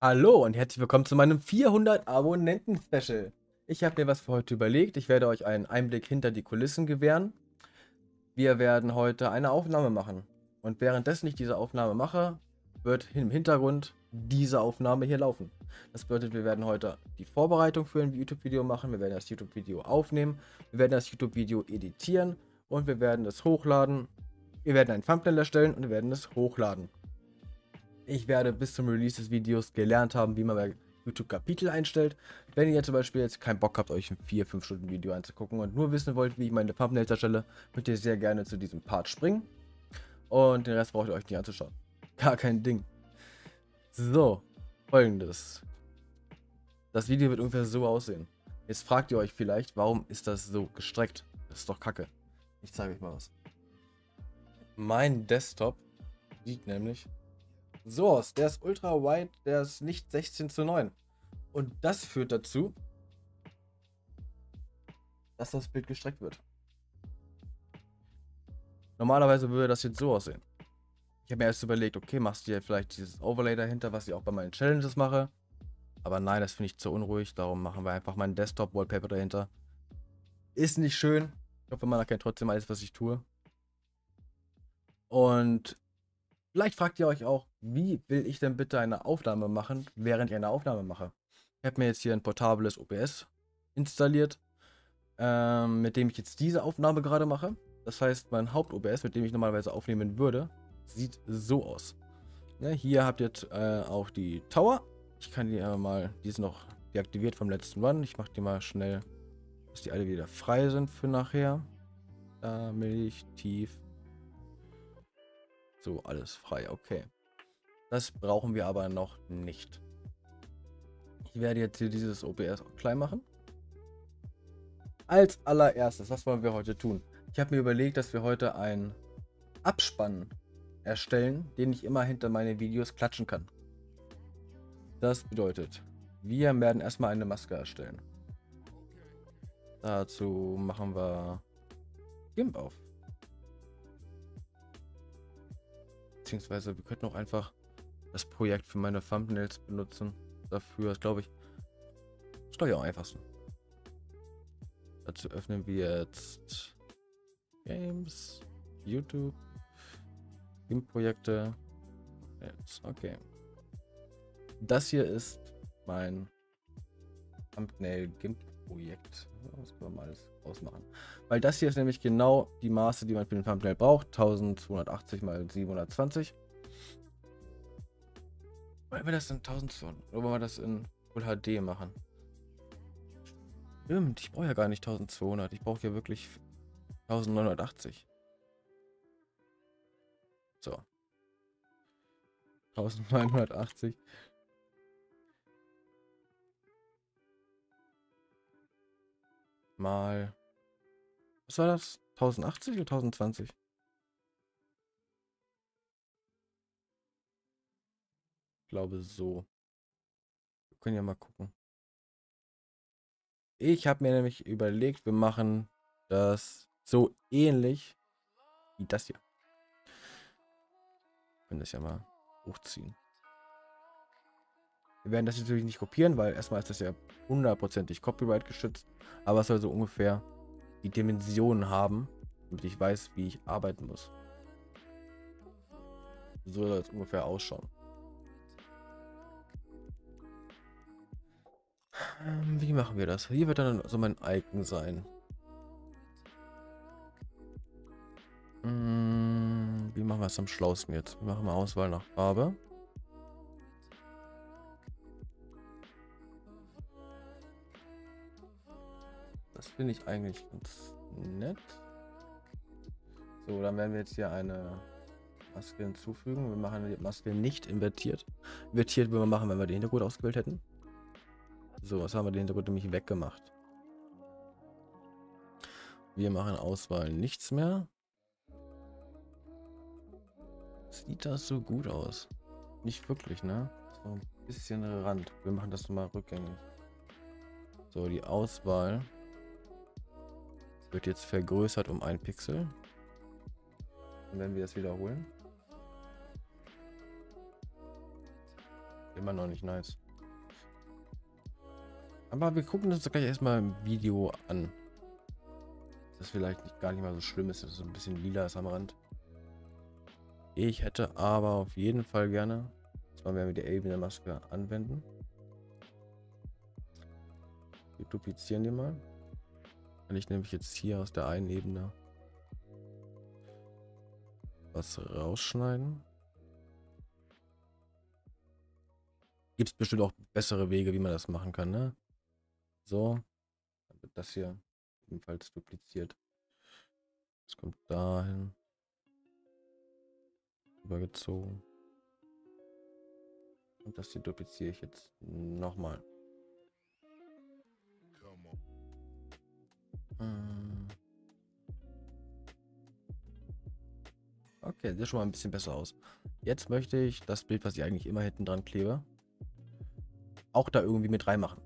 Hallo und herzlich willkommen zu meinem 400 Abonnenten-Special. Ich habe mir was für heute überlegt. Ich werde euch einen Einblick hinter die Kulissen gewähren. Wir werden heute eine Aufnahme machen. Und währenddessen ich diese Aufnahme mache, wird im Hintergrund diese Aufnahme hier laufen. Das bedeutet, wir werden heute die Vorbereitung für ein YouTube-Video machen. Wir werden das YouTube-Video aufnehmen. Wir werden das YouTube-Video editieren. Und wir werden es hochladen. Wir werden ein Thumbnail erstellen und wir werden es hochladen. Ich werde bis zum Release des Videos gelernt haben, wie man bei YouTube Kapitel einstellt. Wenn ihr zum Beispiel jetzt keinen Bock habt, euch ein 4-5 Stunden Video anzugucken und nur wissen wollt, wie ich meine Thumbnails erstelle, könnt ihr sehr gerne zu diesem Part springen. Und den Rest braucht ihr euch nicht anzuschauen. Gar kein Ding. So, folgendes. Das Video wird ungefähr so aussehen. Jetzt fragt ihr euch vielleicht, warum ist das so gestreckt? Das ist doch kacke. Ich zeige euch mal was. Mein Desktop sieht nämlich so aus. Der ist ultra wide, der ist nicht 16:9. Und das führt dazu, dass das Bild gestreckt wird. Normalerweise würde das jetzt so aussehen. Ich habe mir erst überlegt, okay, machst du hier vielleicht dieses Overlay dahinter, was ich auch bei meinen Challenges mache. Aber nein, das finde ich zu unruhig. Darum machen wir einfach meinen Desktop-Wallpaper dahinter. Ist nicht schön. Ich hoffe, man erkennt trotzdem alles, was ich tue. Und vielleicht fragt ihr euch auch, wie will ich denn bitte eine Aufnahme machen, während ich eine Aufnahme mache? Ich habe mir jetzt hier ein portables OBS installiert, mit dem ich jetzt diese Aufnahme gerade mache. Das heißt, mein Haupt-OBS, mit dem ich normalerweise aufnehmen würde, sieht so aus. Ja, hier habt ihr jetzt auch die Tower. Ich kann die mal, die ist noch deaktiviert vom letzten Run. Ich mache die mal schnell, dass die alle wieder frei sind für nachher. Milch, tief. So, alles frei, okay. Das brauchen wir aber noch nicht. Ich werde jetzt hier dieses OBS auch klein machen. Als allererstes, was wollen wir heute tun? Ich habe mir überlegt, dass wir heute einen Abspann erstellen, den ich immer hinter meine Videos klatschen kann. Das bedeutet, wir werden erstmal eine Maske erstellen. Dazu machen wir GIMP auf. Beziehungsweise wir könnten auch einfach das Projekt für meine Thumbnails benutzen. Dafür ist, glaube ich, am einfachsten. Dazu öffnen wir jetzt Games, YouTube, GIMP-Projekte. Okay. Das hier ist mein Thumbnail GIMP-Projekt. Das können wir mal alles ausmachen. Weil das hier ist nämlich genau die Maße, die man für den Thumbnail braucht. 1280 x 720. Wollen wir das in 1200 oder wollen wir das in Full HD machen? Stimmt, ich brauche ja gar nicht 1200. Ich brauche ja wirklich 1980. So. 1980. Mal. Was war das? 1080 oder 1020? Ich glaube so. Wir können ja mal gucken. Ich habe mir nämlich überlegt, wir machen das so ähnlich wie das hier. Wir können das ja mal hochziehen. Wir werden das natürlich nicht kopieren, weil erstmal ist das ja hundertprozentig Copyright geschützt. Aber es soll so ungefähr die Dimensionen haben, damit ich weiß, wie ich arbeiten muss. So soll es ungefähr ausschauen. Wie machen wir das? Hier wird dann so mein Icon sein. Wie machen wir es am schlausten jetzt? Wir machen mal Auswahl nach Farbe. Das finde ich eigentlich ganz nett. So, dann werden wir jetzt hier eine Maske hinzufügen. Wir machen die Maske nicht invertiert. Invertiert würden wir machen, wenn wir den Hintergrund ausgewählt hätten. So, was haben wir den Hintergrund nämlich weggemacht? Wir machen Auswahl nichts mehr. Sieht das so gut aus? Nicht wirklich, ne? So ein bisschen Rand. Wir machen das mal rückgängig. So, die Auswahl wird jetzt vergrößert um 1 Pixel. Und wenn wir das wiederholen. Immer noch nicht nice. Aber wir gucken uns gleich erstmal ein Video an. Das vielleicht nicht, gar nicht mal so schlimm ist, dass es so ein bisschen lila ist am Rand. Ich hätte aber auf jeden Fall gerne, zwar werden wir die Ebene-Maske anwenden. Wir duplizieren die mal. Kann ich nämlich jetzt hier aus der einen Ebene was rausschneiden. Gibt es bestimmt auch bessere Wege, wie man das machen kann, ne? So, dann wird das hier ebenfalls dupliziert. Das kommt dahin. Übergezogen. Und das hier dupliziere ich jetzt nochmal. Okay, sieht schon mal ein bisschen besser aus. Jetzt möchte ich das Bild, was ich eigentlich immer hinten dran klebe, auch da irgendwie mit reinmachen.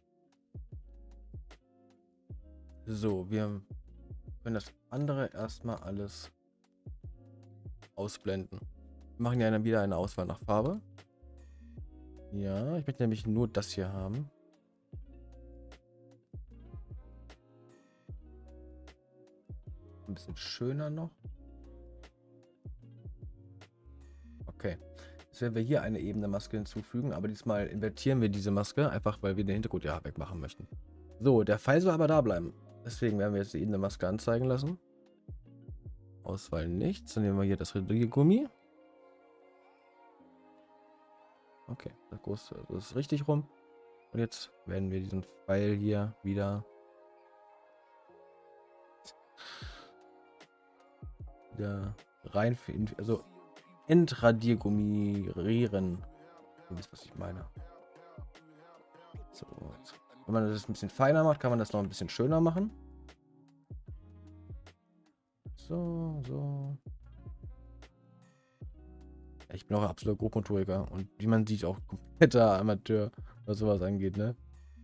So, wir können das andere erstmal alles ausblenden. Wir machen ja dann wieder eine Auswahl nach Farbe. Ja, ich möchte nämlich nur das hier haben. Ein bisschen schöner noch. Okay. Jetzt werden wir hier eine ebene Maske hinzufügen, aber diesmal invertieren wir diese Maske, einfach weil wir den Hintergrund ja wegmachen möchten. So, der Pfeil soll aber da bleiben. Deswegen werden wir jetzt die ebene Maske anzeigen lassen. Auswahl nichts. Dann nehmen wir hier das Radiergummi. Okay, das ist richtig rum. Und jetzt werden wir diesen Pfeil hier wieder rein, also entradiergummieren. Ihr wisst, was ich meine. So, wenn man das ein bisschen feiner macht, kann man das noch ein bisschen schöner machen. So. Ja, ich bin auch absoluter Grobmotoriker und wie man sieht, auch kompletter Amateur, was sowas angeht, ne?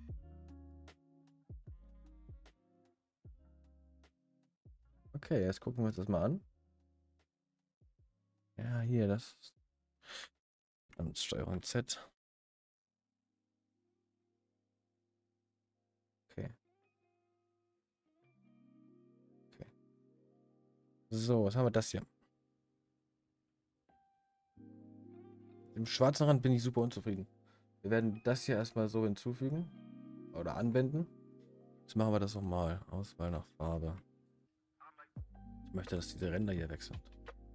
Okay, jetzt gucken wir uns das mal an. Ja, hier, das. Dann Steuerung Z. Okay. So, was haben wir das hier? Im schwarzen Rand bin ich super unzufrieden. Wir werden das hier erstmal so hinzufügen. Oder anwenden. Jetzt machen wir das nochmal. Auswahl nach Farbe. Ich möchte, dass diese Ränder hier weg sind.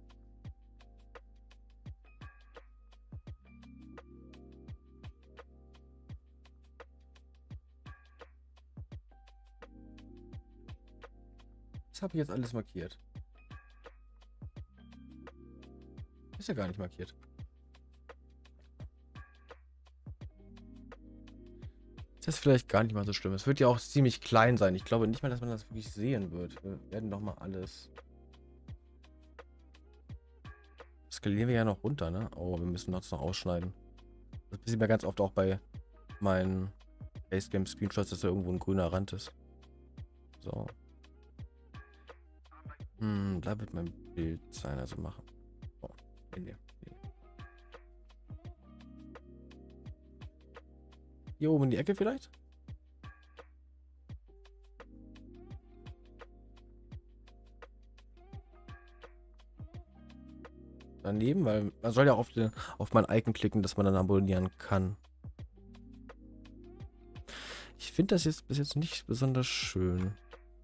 Das habe ich jetzt alles markiert. Ist ja gar nicht markiert. Das ist vielleicht gar nicht mal so schlimm. Es wird ja auch ziemlich klein sein. Ich glaube nicht mal, dass man das wirklich sehen wird. Wir werden doch mal alles. Skalieren wir ja noch runter, ne? Oh, wir müssen das noch ausschneiden. Das sieht man ganz oft auch bei meinen Facecam Screenshots, dass da irgendwo ein grüner Rand ist. So. Da wird mein Bild sein, also machen. Oh, nee. Hier oben in die Ecke vielleicht? Daneben, weil man soll ja auf mein Icon klicken, dass man dann abonnieren kann. Ich finde das jetzt bis jetzt nicht besonders schön.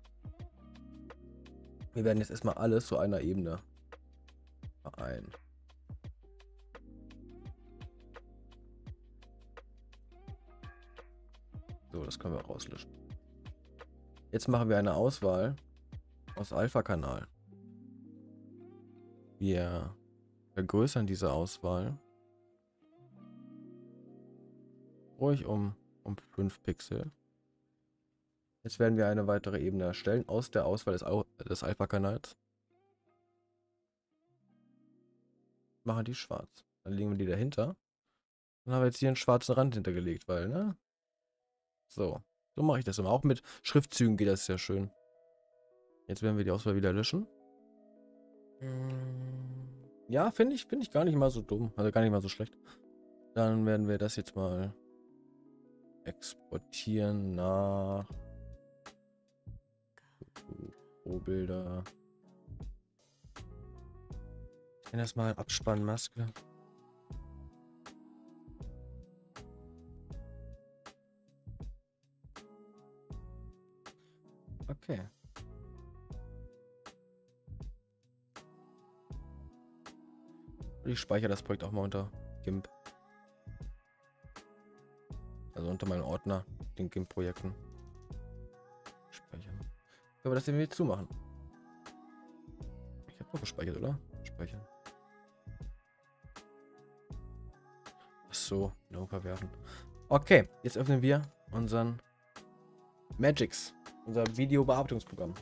Wir werden jetzt erstmal alles zu einer Ebene vereinen. So, das können wir rauslöschen. Jetzt machen wir eine Auswahl aus Alpha-Kanal. Wir vergrößern diese Auswahl ruhig um 5 Pixel. Jetzt werden wir eine weitere Ebene erstellen aus der Auswahl des Alpha-Kanals. Machen die schwarz. Dann legen wir die dahinter. Dann haben wir jetzt hier einen schwarzen Rand hintergelegt, weil, ne? So mache ich das immer. Auch mit Schriftzügen geht das sehr schön. Jetzt werden wir die Auswahl wieder löschen. Ja, finde ich gar nicht mal so dumm. Also gar nicht mal so schlecht. Dann werden wir das jetzt mal exportieren nach Rohbilder. Ich nenne das mal Abspannmaske. Okay. Ich speichere das Projekt auch mal unter GIMP. Also unter meinem Ordner, den GIMP-Projekten. Speichern. Können wir das irgendwie zumachen? Ich habe noch gespeichert, oder? Speichern. Ach so, no verwerfen. Okay, jetzt öffnen wir unseren Magix, unser Videobearbeitungsprogramm.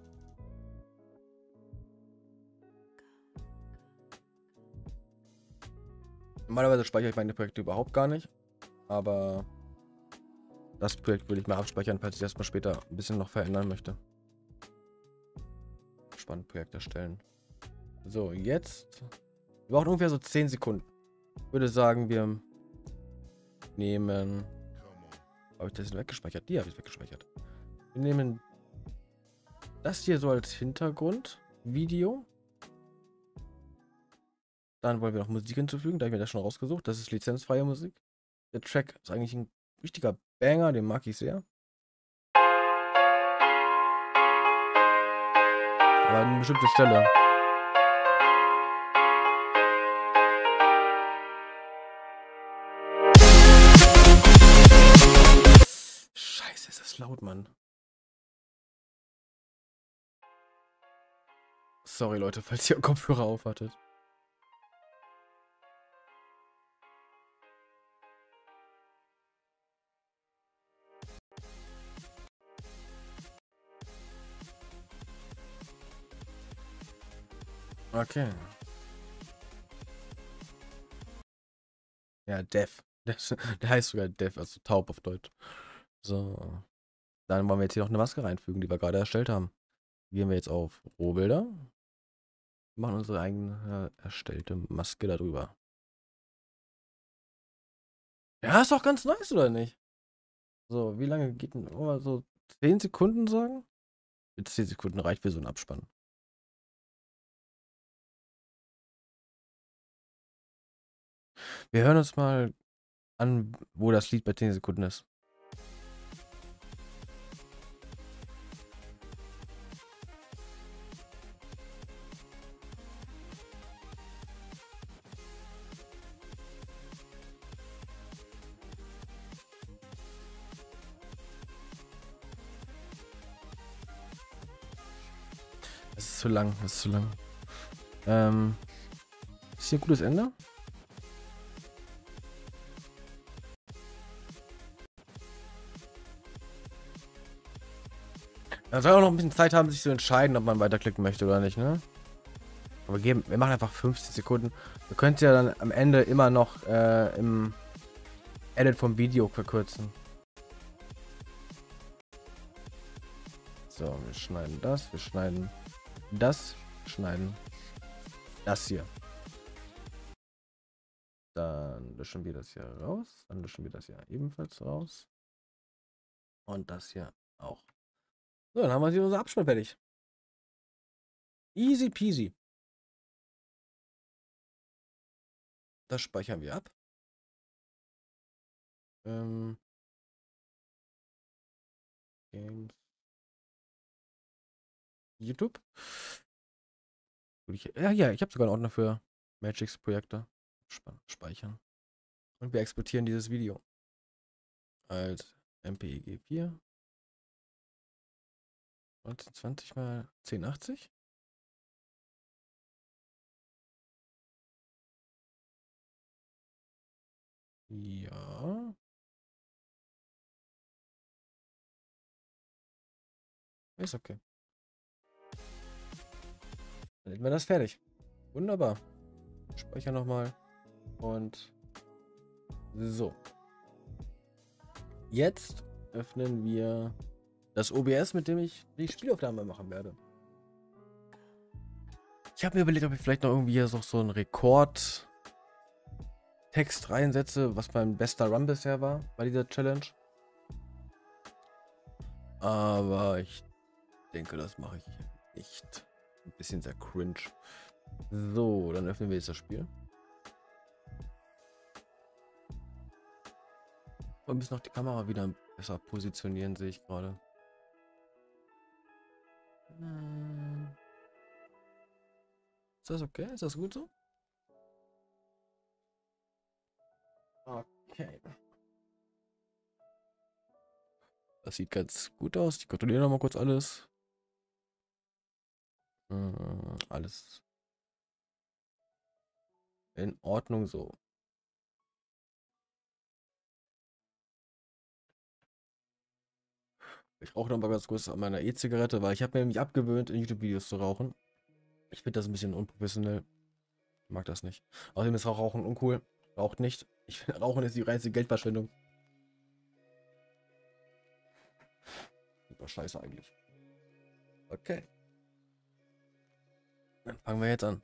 Normalerweise speichere ich meine Projekte überhaupt gar nicht, aber das Projekt will ich mal abspeichern, falls ich das mal später ein bisschen noch verändern möchte. Spannend Projekt erstellen. So, jetzt. Wir brauchen ungefähr so 10 Sekunden. Ich würde sagen, wir nehmen. Habe ich das weggespeichert? Die habe ich weggespeichert. Wir nehmen das hier so als Hintergrundvideo. Dann wollen wir noch Musik hinzufügen, da habe ich mir das schon rausgesucht. Das ist lizenzfreie Musik. Der Track ist eigentlich ein richtiger Banger, den mag ich sehr. Aber an eine bestimmte Stelle. Scheiße, ist das laut, Mann. Sorry, Leute, falls ihr Kopfhörer aufhattet. Okay. Ja, Deaf. Der heißt sogar Deaf, also taub auf Deutsch. So. Dann wollen wir jetzt hier noch eine Maske reinfügen, die wir gerade erstellt haben. Gehen wir jetzt auf Rohbilder. Machen unsere eigene erstellte Maske darüber. Ja, ist doch ganz nice, oder nicht? So, wie lange geht denn? Oh, so 10 Sekunden sagen? Jetzt 10 Sekunden reicht für so einen Abspann. Wir hören uns mal an, wo das Lied bei 10 Sekunden ist. Das ist zu lang, das ist zu lang. Ist hier ein gutes Ende? Man soll auch noch ein bisschen Zeit haben, sich zu entscheiden, ob man weiterklicken möchte oder nicht, ne? Aber wir machen einfach 15 Sekunden. Wir können ja dann am Ende immer noch im Edit vom Video verkürzen. So, wir schneiden das, wir schneiden das, schneiden das hier. Dann löschen wir das hier raus. Dann löschen wir das hier ebenfalls raus. Und das hier auch. So, dann haben wir hier unser Abspann fertig. Easy peasy. Das speichern wir ab. Games. YouTube. Ja, ich habe sogar einen Ordner für Magix-Projekte. Speichern. Und wir exportieren dieses Video als MPEG-4. 1920 mal 1080. Ja. Ist okay. Dann hätten wir das fertig. Wunderbar. Speichern nochmal. Und so. Jetzt öffnen wir das OBS, mit dem ich die Spielaufnahme machen werde. Ich habe mir überlegt, ob ich vielleicht noch irgendwie hier so einen Rekord-Tab Text reinsetze, was mein bester Run bisher war bei dieser Challenge. Aber ich denke, das mache ich nicht. Ein bisschen sehr cringe. So, dann öffnen wir jetzt das Spiel. Wir müssen noch die Kamera wieder besser positionieren, sehe ich gerade. Ist das okay? Ist das gut so? Okay. Das sieht ganz gut aus. Ich kontrolliere noch mal kurz alles. Alles in Ordnung so. Ich rauche noch mal ganz kurz an meiner E-Zigarette, weil ich habe mir nämlich abgewöhnt, in YouTube-Videos zu rauchen. Ich finde das ein bisschen unprofessionell. Ich mag das nicht. Außerdem ist Rauchen uncool. Raucht nicht. Ich finde, Rauchen ist die reinste Geldverschwendung. Super scheiße eigentlich. Okay. Dann fangen wir jetzt an.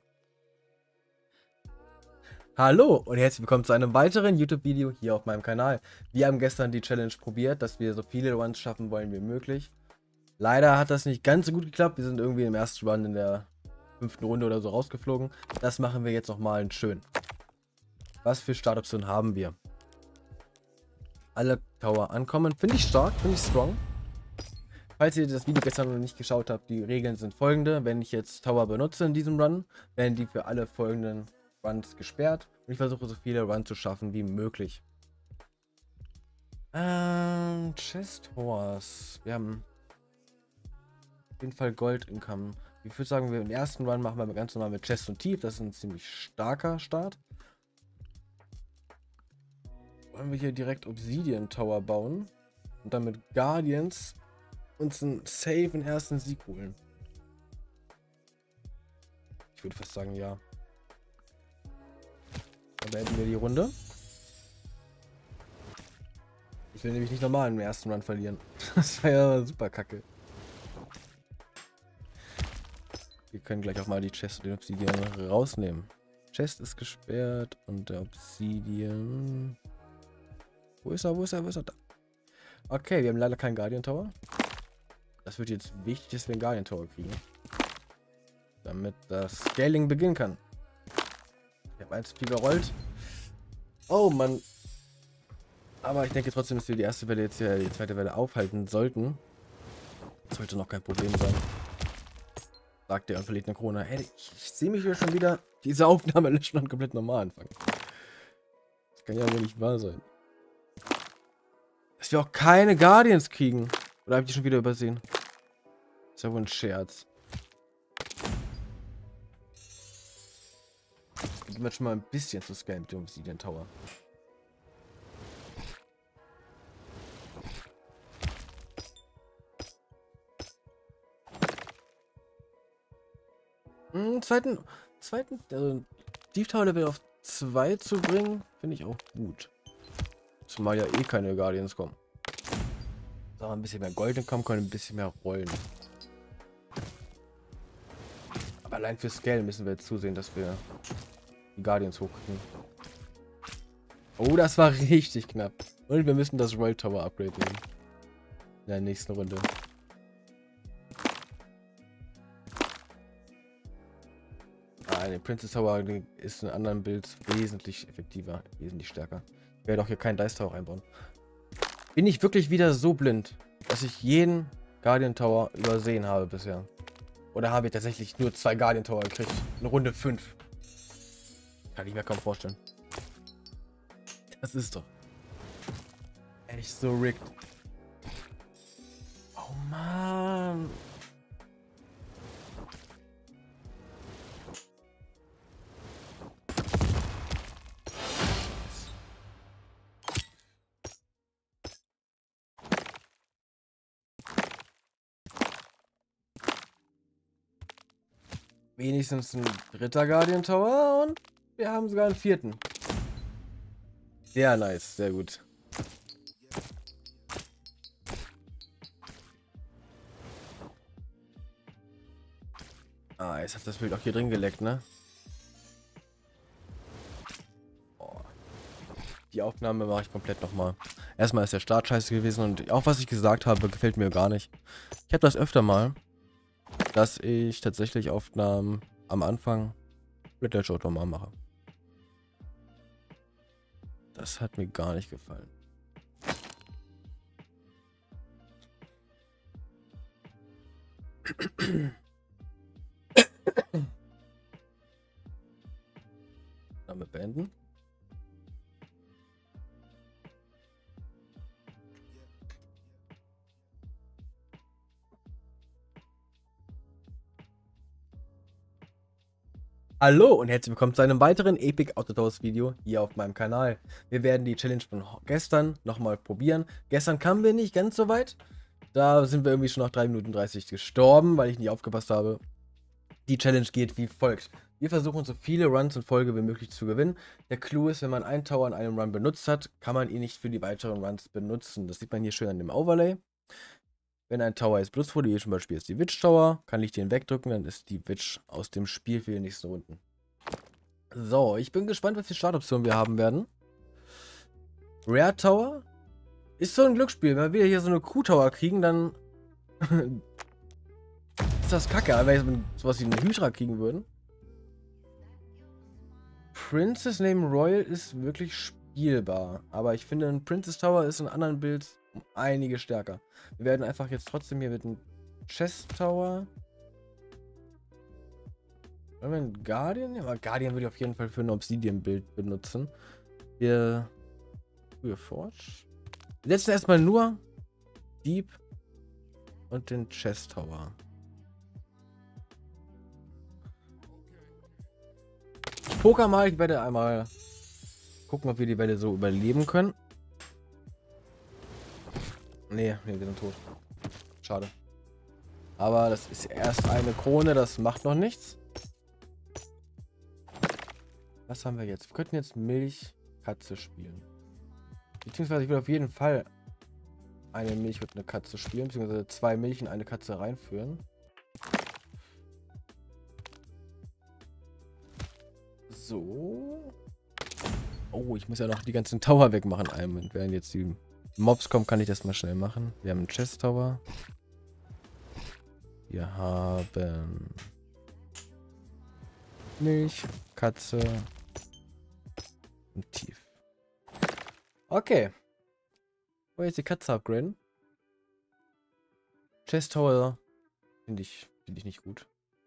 Hallo und herzlich willkommen zu einem weiteren YouTube-Video hier auf meinem Kanal. Wir haben gestern die Challenge probiert, dass wir so viele Runs schaffen wollen wie möglich. Leider hat das nicht ganz so gut geklappt. Wir sind irgendwie im ersten Run in der 5. Runde oder so rausgeflogen. Das machen wir jetzt nochmal schön. Was für Startoptionen haben wir? Alle Tower ankommen. Finde ich stark, finde ich strong. Falls ihr das Video gestern noch nicht geschaut habt, die Regeln sind folgende. Wenn ich jetzt Tower benutze in diesem Run, werden die für alle folgenden Runs gesperrt. Und ich versuche so viele Runs zu schaffen wie möglich. Chest Horse. Wir haben auf jeden Fall Gold Income. Ich würde sagen, wir im ersten Run machen wir ganz normal mit Chest und Tief. Das ist ein ziemlich starker Start. Wollen wir hier direkt Obsidian Tower bauen und dann mit Guardians uns einen safen ersten Sieg holen? Ich würde fast sagen, ja. Dann beenden wir die Runde. Ich will nämlich nicht normal im ersten Run verlieren. Das war ja super kacke. Wir können gleich auch mal die Chest und den Obsidian rausnehmen. Chest ist gesperrt und der Obsidian... Wo ist er? Wo ist er? Wo ist er? Da. Okay, wir haben leider keinen Guardian Tower. Das wird jetzt wichtig, dass wir einen Guardian Tower kriegen. Damit das Scaling beginnen kann. Ich habe 1 viel gerollt. Oh Mann. Aber ich denke trotzdem, dass wir die erste Welle jetzt hier, die zweite Welle aufhalten sollten. Das sollte noch kein Problem sein. Sagt der und verliert eine Krone. Hey, ich sehe mich hier schon wieder diese Aufnahme löschen und komplett normal anfangen. Das kann ja wohl nicht wahr sein. Dass wir auch keine Guardians kriegen. Oder habe ich die schon wieder übersehen? Das ist ja wohl ein Scherz. Ich bin schon mal ein bisschen zu scammen mit dem Obsidian Tower. Also Deep Tower Level auf 2 zu bringen, finde ich auch gut. Zumal ja eh keine Guardians kommen. So, ein bisschen mehr Gold kommen können, ein bisschen mehr rollen. Aber allein für Scale müssen wir jetzt zusehen, dass wir die Guardians hochkriegen. Oh, das war richtig knapp. Und wir müssen das Royal Tower Upgrade nehmen. In der nächsten Runde. Der Princess Tower ist in anderen Builds wesentlich effektiver, wesentlich stärker. Ich werde auch hier keinen Dice Tower einbauen. Bin ich wirklich wieder so blind, dass ich jeden Guardian Tower übersehen habe bisher? Oder habe ich tatsächlich nur 2 Guardian Tower gekriegt? In Runde 5. Kann ich mir kaum vorstellen. Das ist doch echt so rigged. Oh Mann. Wenigstens ein 3. Guardian Tower und wir haben sogar einen 4. Sehr nice, sehr gut. Jetzt hat das Bild auch hier drin geleckt, ne? Oh. Die Aufnahme mache ich komplett nochmal. Erstmal ist der Start scheiße gewesen und auch was ich gesagt habe, gefällt mir gar nicht. Ich habe das öfter mal, dass ich tatsächlich Aufnahmen am Anfang Red Dead Short normal mache. Das hat mir gar nicht gefallen. Damit beenden. Hallo und herzlich willkommen zu einem weiteren Epic Autotools Video hier auf meinem Kanal. Wir werden die Challenge von gestern nochmal probieren. Gestern kamen wir nicht ganz so weit. Da sind wir irgendwie schon nach 3 Minuten 30 gestorben, weil ich nicht aufgepasst habe. Die Challenge geht wie folgt. Wir versuchen so viele Runs in Folge wie möglich zu gewinnen. Der Clou ist, wenn man einen Tower in einem Run benutzt hat, kann man ihn nicht für die weiteren Runs benutzen. Das sieht man hier schön an dem Overlay. Wenn ein Tower jetzt benutzt wurde, wie zum Beispiel ist die Witch Tower, kann ich den wegdrücken, dann ist die Witch aus dem Spiel für die nächsten Runden. So, ich bin gespannt, was für Startoptionen wir haben werden. Rare Tower ist so ein Glücksspiel. Wenn wir hier so eine Q-Tower kriegen, dann ist das kacke, wenn wir sowas wie eine Hydra kriegen würden. Princess Name Royal ist wirklich spielbar, aber ich finde, ein Princess Tower ist in anderen Builds um einige stärker. Wir werden einfach jetzt trotzdem hier mit einem Chest Tower. Wollen wir einen Guardian? Ja, aber Guardian würde ich auf jeden Fall für ein Obsidian-Bild benutzen. Wir Forge. Wir setzen erstmal nur Deep und den Chest Tower. Ich poker mal, ich werde einmal gucken, ob wir die Welle so überleben können. Nee, wir sind tot. Schade. Aber das ist erst eine Krone, das macht noch nichts. Was haben wir jetzt? Wir könnten jetzt Milch-Katze spielen. Beziehungsweise ich will auf jeden Fall eine Milch und eine Katze spielen, beziehungsweise 2 Milch in eine Katze reinführen. So. Oh, ich muss ja noch die ganzen Tower wegmachen. Und während jetzt die Mobs kommen, kann ich das mal schnell machen. Wir haben einen Chest Tower. Wir haben Milch, Katze und Tief. Okay. Wollen wir jetzt die Katze upgraden? Chest Tower finde ich nicht gut.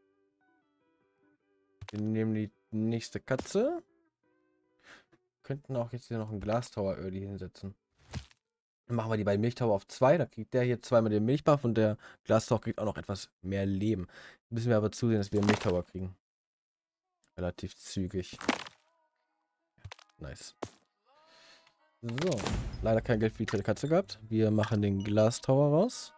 Wir nehmen die nächste Katze. Könnten auch jetzt hier noch einen Glas Tower Early hinsetzen. Dann machen wir die beiden Milchtower auf 2. Da kriegt der hier zweimal den Milchbuff und der Glas Tower kriegt auch noch etwas mehr Leben. Müssen wir aber zusehen, dass wir einen Milchtower kriegen. Relativ zügig. Nice. So. Leider kein Geld für die dritte Katze gehabt. Wir machen den Glas Tower raus.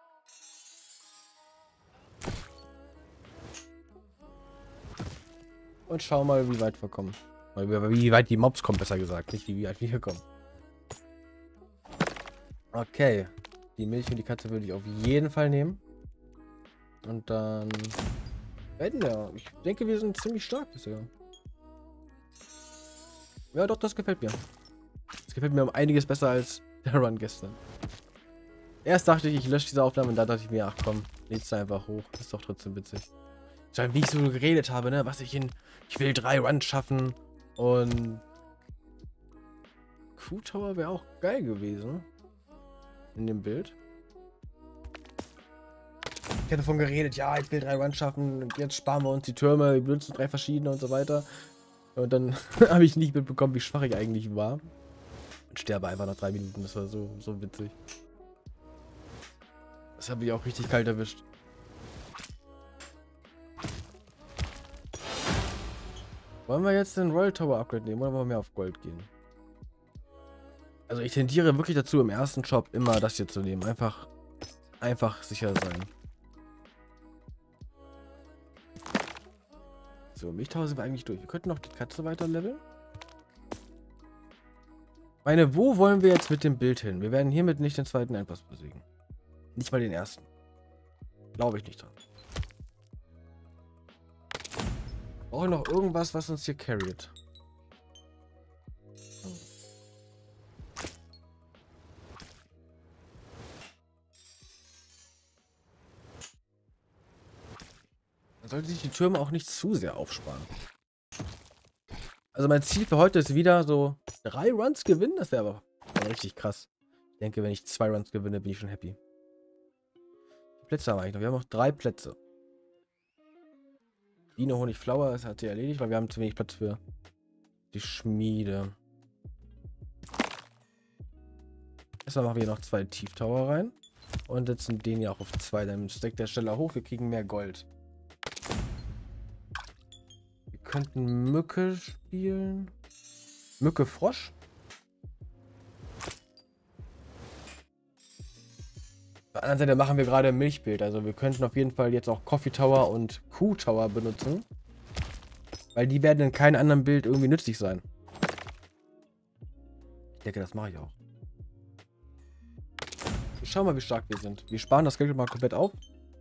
Und schauen mal, wie weit wir kommen. Wie weit die Mobs kommen, besser gesagt. Nicht wie weit wir kommen. Okay. Die Milch und die Katze würde ich auf jeden Fall nehmen. Und dann werden wir. Ich denke, wir sind ziemlich stark bisher. Ja, doch, das gefällt mir. Das gefällt mir um einiges besser als der Run gestern. Erst dachte ich lösche diese Aufnahme und dann dachte ich mir, ach komm, lädst du einfach hoch. Das ist doch trotzdem witzig. Wie ich so geredet habe, ne? Ich will 3 Runs schaffen und Q-Tower wäre auch geil gewesen. In dem Bild. Ich hätte davon geredet, ja, ich will 3 Runs schaffen und jetzt sparen wir uns die Türme, wir benutzen 3 verschiedene und so weiter. Und dann habe ich nicht mitbekommen, wie schwach ich eigentlich war. Und sterbe einfach nach 3 Minuten, das war so witzig. Das habe ich auch richtig kalt erwischt. Wollen wir jetzt den Royal Tower Upgrade nehmen oder wollen wir auf Gold gehen? Also ich tendiere wirklich dazu, im ersten Job immer das hier zu nehmen. Einfach sicher sein. So, Milchtower sind wir eigentlich durch. Wir könnten noch die Katze weiter leveln. Meine, wo wollen wir jetzt mit dem Bild hin? Wir werden hiermit nicht den zweiten Endboss besiegen. Nicht mal den ersten. Glaube ich nicht dran. Brauche noch irgendwas, was uns hier carried. sollte sich die Türme auch nicht zu sehr aufsparen. Also mein Ziel für heute ist wieder so 3 Runs gewinnen. Das wäre aber richtig krass. Ich denke, wenn ich 2 Runs gewinne, bin ich schon happy. Die Plätze haben wir eigentlich noch. Wir haben noch 3 Plätze. Biene, Honig, Flower, das hat sie erledigt, weil wir haben zu wenig Platz für die Schmiede. Erstmal machen wir hier noch 2 Tieftower rein. Und setzen den ja auch auf 2. Dann steckt der schneller hoch. Wir kriegen mehr Gold. Wir könnten Mücke spielen. Mücke, Frosch. Auf der anderen Seite machen wir gerade Milchbild. Also wir könnten auf jeden Fall jetzt auch Coffee Tower und Kuh Tower benutzen. Weil die werden in keinem anderen Bild irgendwie nützlich sein. Ich denke, das mache ich auch. Schau mal, wie stark wir sind. Wir sparen das Geld mal komplett auf.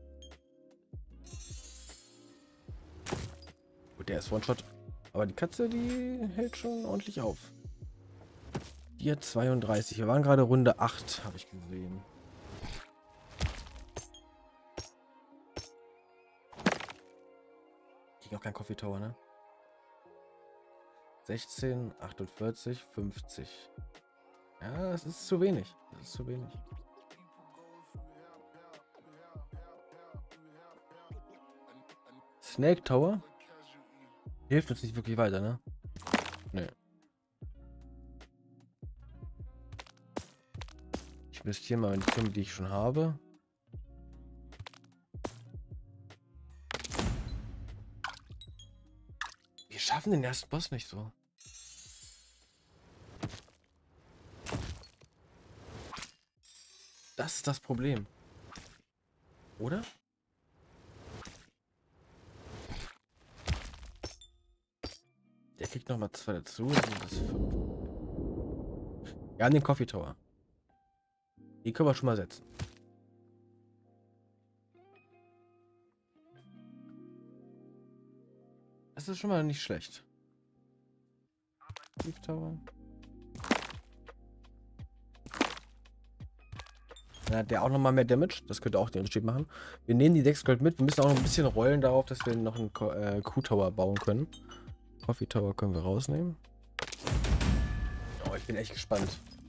Gut, der ist One-Shot. Aber die Katze, die hält schon ordentlich auf. Die hat 32. Wir waren gerade Runde 8, habe ich gesehen. Ging auch kein Coffee Tower, ne? 16, 48, 50. Ja, das ist zu wenig. Das ist zu wenig. Snake Tower hilft uns nicht wirklich weiter, ne? Nee. Ich investiere mal in die Türme, die ich schon habe. Wir schaffen den ersten Boss nicht so. Das ist das Problem. Oder? Der kriegt nochmal 2 dazu. Das ist 5. Wir haben den Coffee Tower. Die können wir schon mal setzen. Das ist schon mal nicht schlecht. Coffee Tower. Dann hat der auch nochmal mehr Damage. Das könnte auch den Unterschied machen. Wir nehmen die 6 Gold mit. Wir müssen auch noch ein bisschen rollen darauf, dass wir noch einen Q-Tower bauen können. Coffee Tower können wir rausnehmen. Oh, ich bin echt gespannt.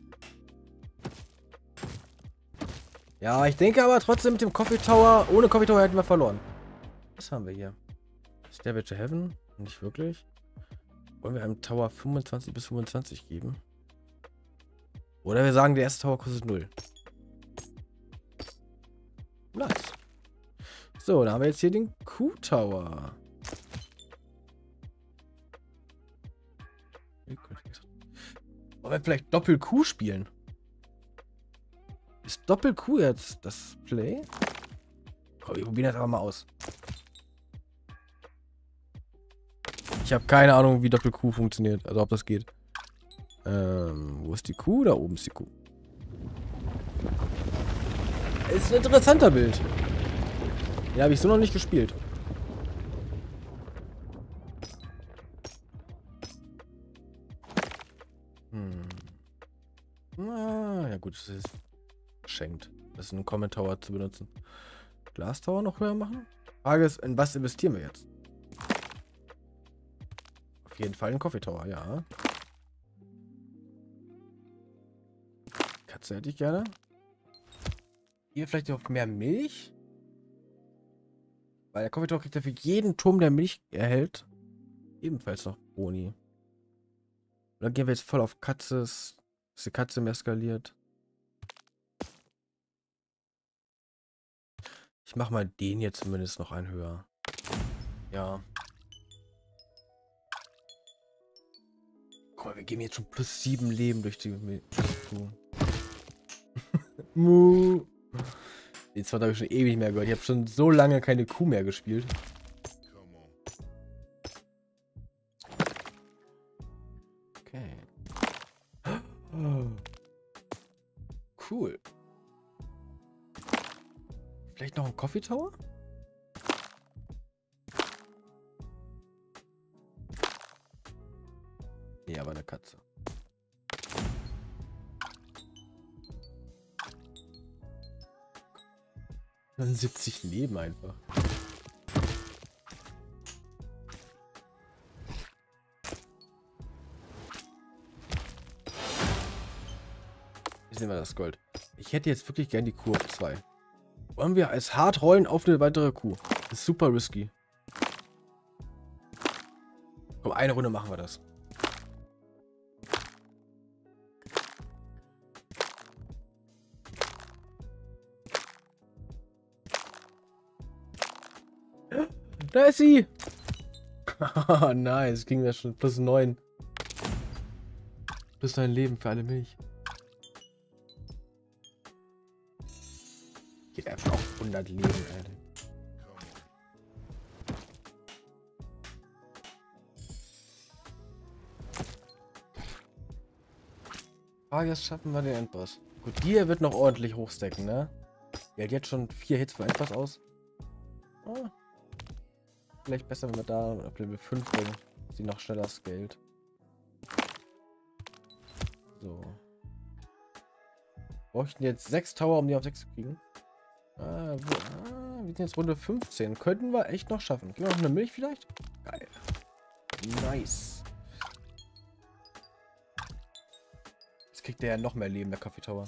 Ja, ich denke aber trotzdem mit dem Coffee Tower, ohne Coffee Tower hätten wir verloren. Was haben wir hier? Stairway to Heaven? Nicht wirklich. Wollen wir einem Tower 25 bis 25 geben? Oder wir sagen, der erste Tower kostet 0. Nice. So, dann haben wir jetzt hier den Q-Tower. Wollen wir vielleicht Doppel-Q spielen? Ist Doppel-Q jetzt das Play? Komm, wir probieren das aber mal aus. Ich habe keine Ahnung, wie Doppel-Q funktioniert. Also ob das geht. Wo ist die Q? Da oben ist die Q. Ist ein interessanter Bild. Den habe ich so noch nicht gespielt. Ja gut, das ist geschenkt. Das ist ein Comment Tower zu benutzen. Glas Tower noch höher machen? Frage ist, in was investieren wir jetzt? Auf jeden Fall in Coffee Tower, ja. Katze hätte ich gerne. Hier vielleicht noch mehr Milch? Weil der Coffee Tower kriegt ja für jeden Turm, der Milch erhält, ebenfalls noch Boni. Und dann gehen wir jetzt voll auf Katzes. Dass die Katze mehr skaliert. Ich mach mal den hier zumindest noch ein höher. Ja. Guck mal, wir geben jetzt schon plus 7 Leben durch die Kuh. Mu. Den zwar habe ich schon ewig mehr gehört. Ich habe schon so lange keine Kuh mehr gespielt. Okay. Cool. Vielleicht noch ein Coffee Tower? Nee, aber eine Katze. Dann 70 Leben einfach. nehmen wir das Gold. Ich hätte jetzt wirklich gern die Kuh auf 2. Wollen wir als hart rollen auf eine weitere Kuh? Das ist super risky. Komm, eine Runde machen wir das. Da ist sie! Nice, ging das schon. Plus 9. Plus 9 Leben für alle Milch. Geht einfach auf 100 Leben, Alter. Ah, jetzt schaffen wir den Endboss. Gut, die hier wird noch ordentlich hochstecken, ne? Die hat jetzt schon 4 Hits für Endboss aus. Ah. Vielleicht besser, wenn wir da auf Level 5 bringen. Sie noch schneller scaled. So. Bräuchten jetzt 6 Tower, um die auf 6 zu kriegen. Wir sind jetzt Runde 15. Könnten wir echt noch schaffen. Gehen wir noch eine Milch vielleicht? Geil. Nice. Jetzt kriegt der ja noch mehr Leben, der Coffee Tower.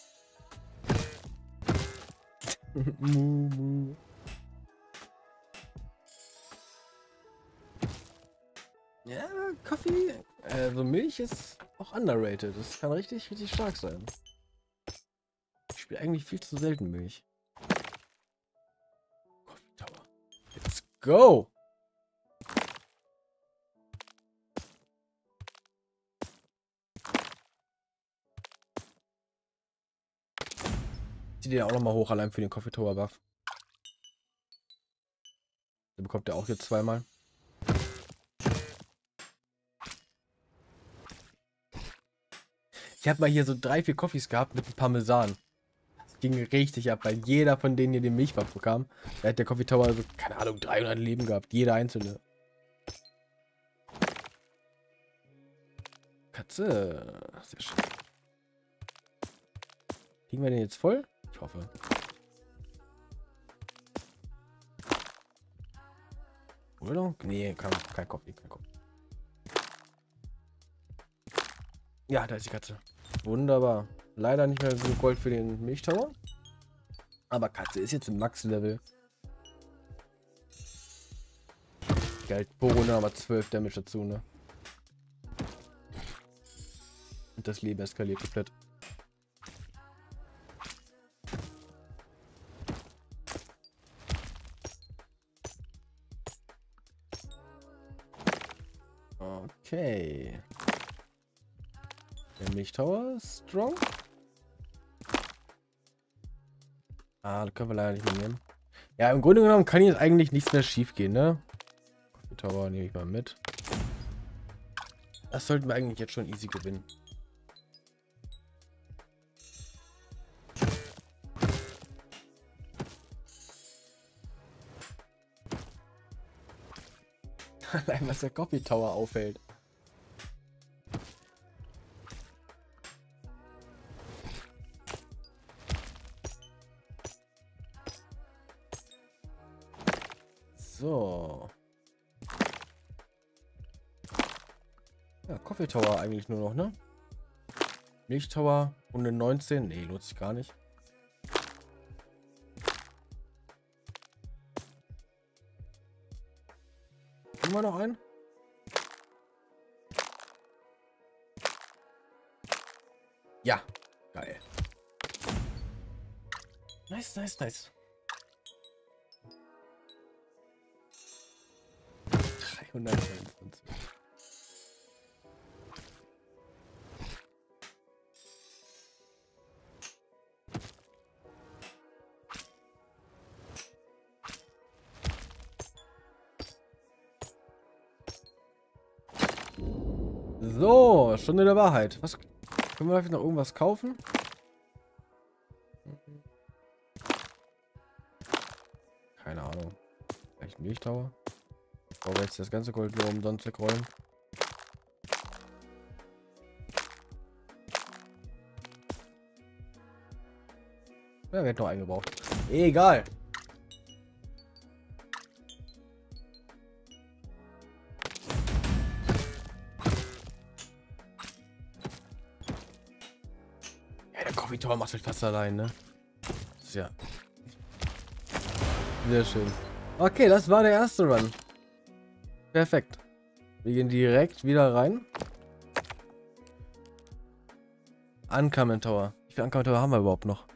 Ja, Kaffee, also Milch ist auch underrated. Das kann richtig, richtig stark sein. Ich spiele eigentlich viel zu selten Milch. Coffee Tower. Let's go! Ich ziehe den auch nochmal hoch, allein für den Coffee Tower Buff. Den bekommt er auch jetzt zweimal. Ich habe mal hier so 3, 4 Coffees gehabt mit dem Parmesan. Das ging richtig ab, weil jeder von denen hier den Milchbuff bekam. Da hat der Coffee Tower so, keine Ahnung, 300 Leben gehabt. Jeder einzelne. Katze. Sehr schön. Kriegen wir den jetzt voll? Ich hoffe. Oder? Nee, kein Coffee, kein Coffee. Ja, da ist die Katze. Wunderbar. Leider nicht mehr so Gold für den Milchtower. Aber Katze ist jetzt im Max-Level. Geld pro Runde aber 12 Damage dazu, ne? Und das Leben eskaliert komplett. Okay. Der Milchtower ist strong. Ah, das können wir leider nicht mehr nehmen. Ja, im Grunde genommen kann jetzt eigentlich nichts mehr schief gehen, ne? Coffee Tower nehme ich mal mit. Das sollten wir eigentlich jetzt schon easy gewinnen. Allein was der Coffee Tower aufhält. So. Ja, Coffee Tower eigentlich nur noch, ne? Milch Tower, Runde 19. Nee, lohnt sich gar nicht. Haben wir noch einen? Ja, geil. Nice, nice, nice. 329. So, Stunde der Wahrheit. Was können wir vielleicht noch irgendwas kaufen? Keine Ahnung. Vielleicht Milchtower? Brauchen wir jetzt das ganze Gold nur umsonst wegrollen? Ja, wird noch eingebraucht. Egal. Ja, der Coffee Tower macht halt fast allein, ne? Das ist ja sehr schön. Okay, das war der erste Run. Perfekt. Wir gehen direkt wieder rein. Uncommon Tower. Wie viele Uncommon Tower haben wir überhaupt noch?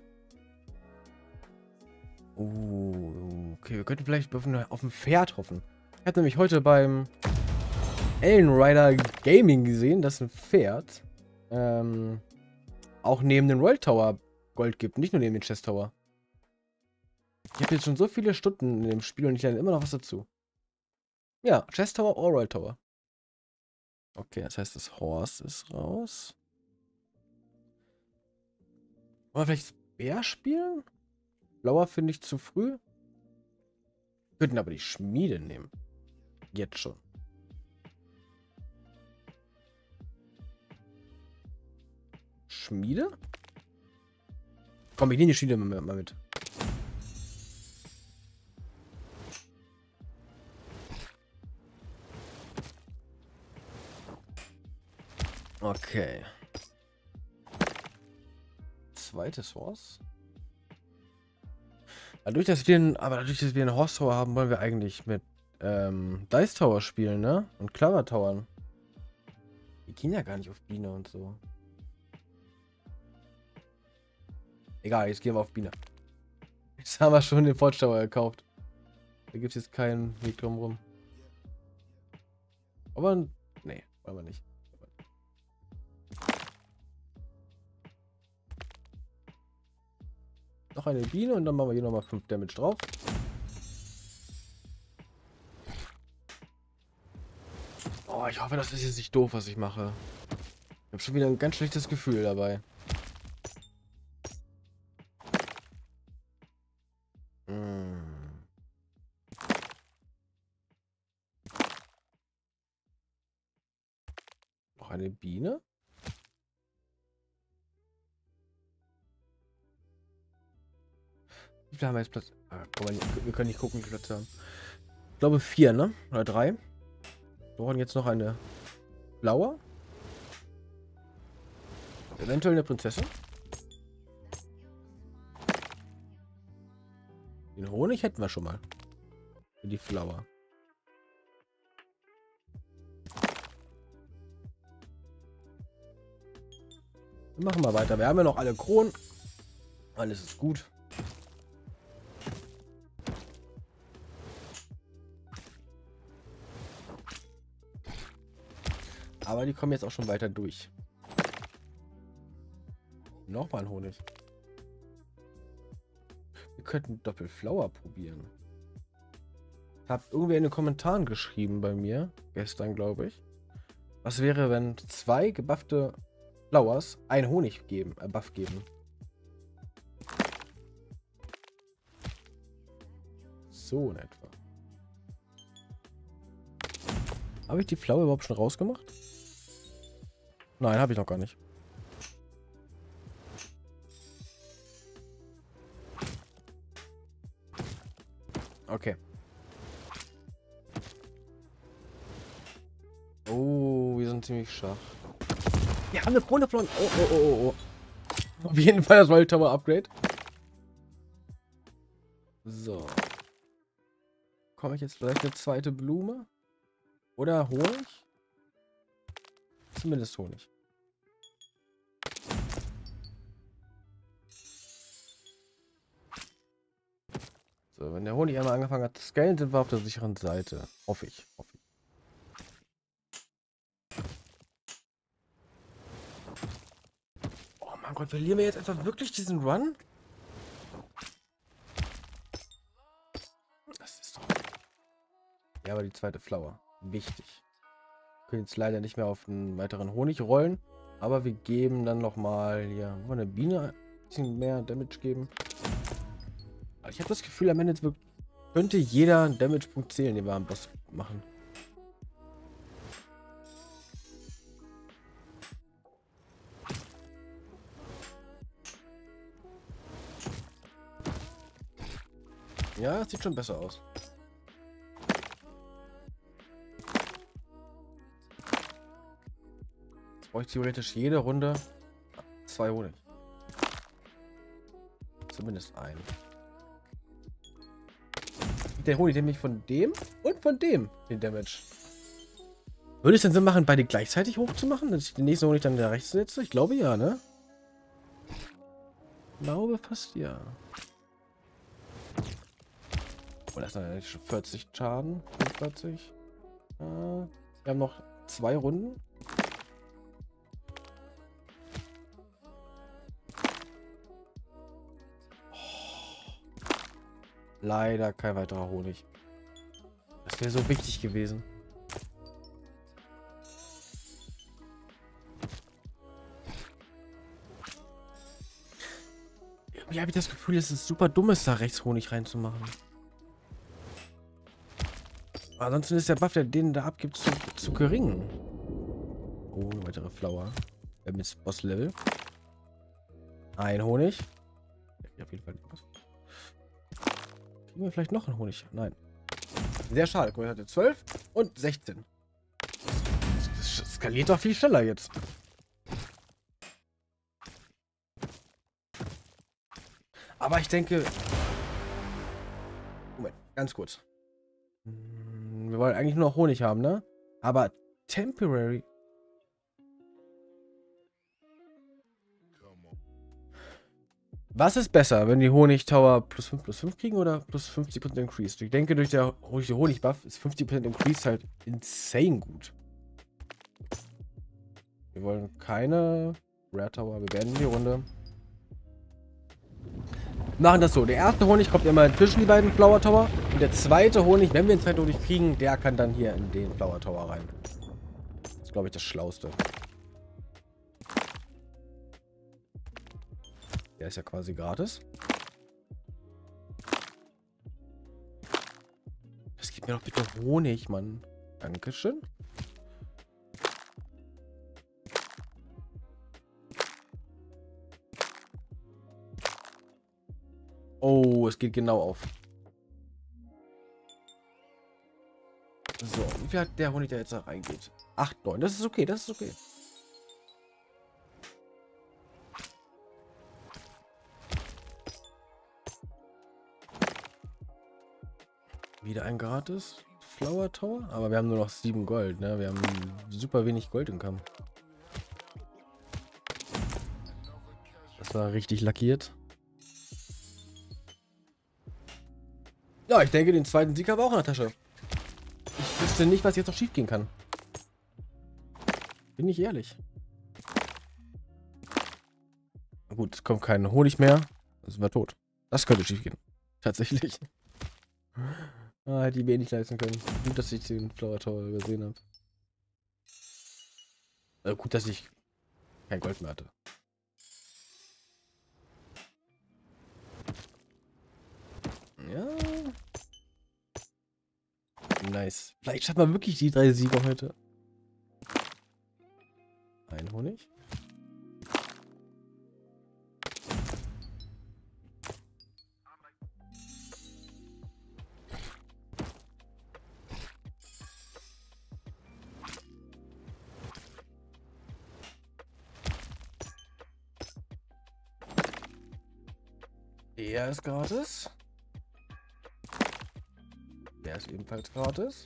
Okay, wir könnten vielleicht auf dem Pferd hoffen. Ich habe nämlich heute beim Alien Rider Gaming gesehen, dass ein Pferd auch neben dem Royal Tower Gold gibt, nicht nur neben den Chest Tower. Ich habe jetzt schon so viele Stunden in dem Spiel und ich lerne immer noch was dazu. Ja, Chest Tower oder Royal Tower. Okay, das heißt, das Horse ist raus. Wollen wir vielleicht das Bär spielen? Blauer finde ich zu früh. Wir könnten aber die Schmiede nehmen. Jetzt schon. Schmiede? Komm, ich nehme die Schmiede mal mit. Okay. Zweites Horse. Dadurch, dass wir einen Horse Tower haben, wollen wir eigentlich mit Dice Tower spielen, ne? Und Clover Towern. Die gehen ja gar nicht auf Biene und so. Egal, jetzt gehen wir auf Biene. Jetzt haben wir schon den Forge Tower gekauft. Da gibt es jetzt keinen Weg drumherum. Aber, nee, wollen wir nicht. Noch eine Biene und dann machen wir hier nochmal 5 Damage drauf. Oh, ich hoffe, das ist jetzt nicht doof, was ich mache. Ich habe schon wieder ein ganz schlechtes Gefühl dabei. Noch eine Biene. Wie viel haben wir jetzt Platz? Ah, komm mal, wir können nicht gucken, wie viel Platz wir haben. Ich glaube 4, ne? Oder 3. Wir brauchen jetzt noch eine blaue. Eventuell eine Prinzessin. Den Honig hätten wir schon mal. Für die Flower. Wir machen mal weiter. Wir haben ja noch alle Kronen. Alles ist gut. Aber die kommen jetzt auch schon weiter durch. Nochmal ein Honig. Wir könnten Doppelflower probieren. Habt irgendwer in den Kommentaren geschrieben bei mir. Gestern, glaube ich. Was wäre, wenn 2 gebuffte Flowers einen Honig geben, Buff geben? So in etwa. Habe ich die Flower überhaupt schon rausgemacht? Nein, habe ich noch gar nicht. Okay. Oh, wir sind ziemlich schwach. Wir haben eine Krone verloren. Oh. Auf jeden Fall das Royal Tower Upgrade. So. Komme ich jetzt vielleicht eine zweite Blume? Oder Honig? Zumindest Honig. So, wenn der Honig einmal angefangen hat zu scalen, sind wir auf der sicheren Seite. Hoffe ich. Oh mein Gott, verlieren wir jetzt einfach wirklich diesen Run? Das ist doch... Ja, aber die zweite Flower. Wichtig. Wir können jetzt leider nicht mehr auf einen weiteren Honig rollen. Aber wir geben dann nochmal hier eine Biene ein bisschen mehr Damage geben. Ich habe das Gefühl, am Ende könnte jeder einen Damage-Punkt zählen, den wir am Boss machen. Ja, es sieht schon besser aus. Jetzt brauche ich theoretisch jede Runde 2 Honig. Zumindest einen. Der Honig nämlich von dem und von dem den Damage. Würde es denn Sinn machen, beide gleichzeitig hochzumachen? Dass ich den nächsten Honig dann da rechts setze? Ich glaube ja, ne? Ich glaube fast ja. Oh, das sind eigentlich schon 40 Schaden. 45. Wir haben noch 2 Runden. Leider kein weiterer Honig. Das wäre so wichtig gewesen. Irgendwie habe ich das Gefühl, es ist super dumm, ist da rechts Honig reinzumachen. Ansonsten ist der Buff, der den da abgibt, zu gering. Oh, eine weitere Flower. Wir haben jetzt Boss-Level. Ein Honig. Auf jeden Fall. Kriegen wir vielleicht noch einen Honig? Nein. Sehr schade. Guck mal, ich hatte 12 und 16. Das skaliert doch viel schneller jetzt. Aber ich denke... Moment, ganz kurz. Wir wollen eigentlich nur noch Honig haben, ne? Aber Temporary... Was ist besser, wenn die Honig-Tower +5/+5 kriegen oder +50% Increase? Ich denke, durch den Honig-Buff ist 50% Increase halt insane gut. Wir wollen keine Rare Tower. Wir beenden die Runde. Wir machen das so. Der erste Honig kommt immer zwischen die beiden Flower Tower. Und der zweite Honig, wenn wir den zweiten Honig kriegen, der kann dann hier in den Flower Tower rein. Das ist, glaube ich, das Schlauste. Der ist ja quasi gratis. Das gibt mir doch bitte Honig, Mann. Dankeschön. Oh, es geht genau auf. So, wie viel hat der Honig, der jetzt da reingeht? 8, 9. Das ist okay, das ist okay. Wieder ein gratis Flower Tower, aber wir haben nur noch 7 Gold, ne? Wir haben super wenig Gold im Kampf. Das war richtig lackiert. Ja, ich denke, den zweiten Sieg haben wir auch in der Tasche. Ich wüsste nicht, was jetzt noch schief gehen kann. Bin ich ehrlich. Na gut, es kommt kein Honig mehr. Dann sind wir tot. Das könnte schief gehen. Tatsächlich. Ah, hätte ich mir eh nicht leisten können. Gut, dass ich den Flower Tower übersehen habe. Gut, dass ich kein Gold mehr hatte. Ja. Nice. Vielleicht schaffen wir wirklich die 3 Siege heute. Ein Honig. Der ist gratis. Der ist ebenfalls gratis.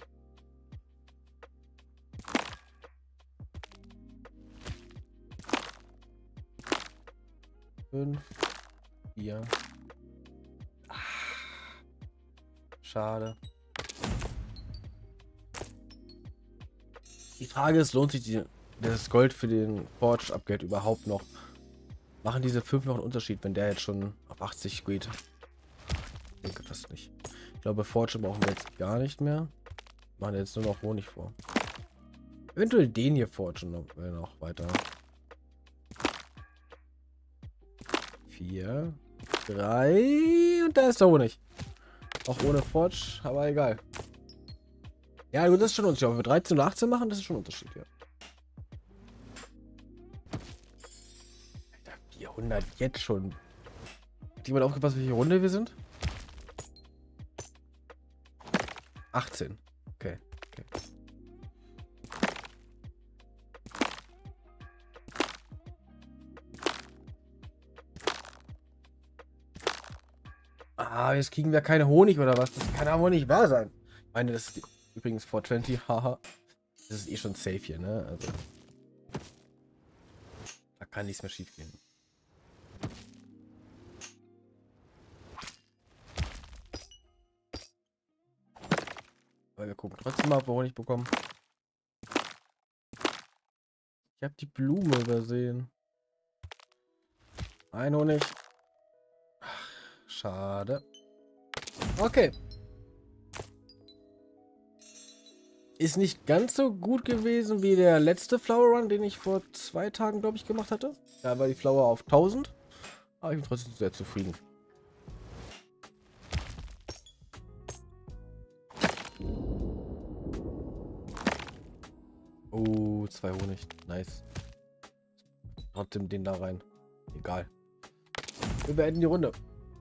Fünf. 4. Schade. Die Frage ist, lohnt sich das Gold für den Forge Upgrade überhaupt noch? Machen diese 5 noch einen Unterschied, wenn der jetzt schon auf 80 geht? Ich denke fast nicht. Ich glaube, Forge brauchen wir jetzt gar nicht mehr. Machen jetzt nur noch Honig vor. Eventuell den hier Forge noch weiter. 4, 3 und da ist der Honig. Auch ohne Forge, aber egal. Ja, gut, das ist schon ein Unterschied. Ob wir 13 oder 18 machen, das ist schon ein Unterschied, ja. Alter, 400 jetzt schon. Hat jemand aufgepasst, welche Runde wir sind? 18. Okay. Ah, jetzt kriegen wir keine Honig oder was? Das kann aber wohl nicht wahr sein. Ich meine, das ist übrigens 420, haha. Das ist eh schon safe hier, ne? Also. Da kann nichts mehr schief gehen. Aber wir gucken trotzdem mal, ob wir Honig bekommen. Ich habe die Blume übersehen. Ein Honig. Ach, schade. Okay. Ist nicht ganz so gut gewesen wie der letzte Flower Run, den ich vor 2 Tagen, glaube ich, gemacht hatte. Da war die Flower auf 1000. Aber ich bin trotzdem sehr zufrieden. Oh, 2 Honig. Nice. Trotzdem den da rein. Egal. Wir beenden die Runde.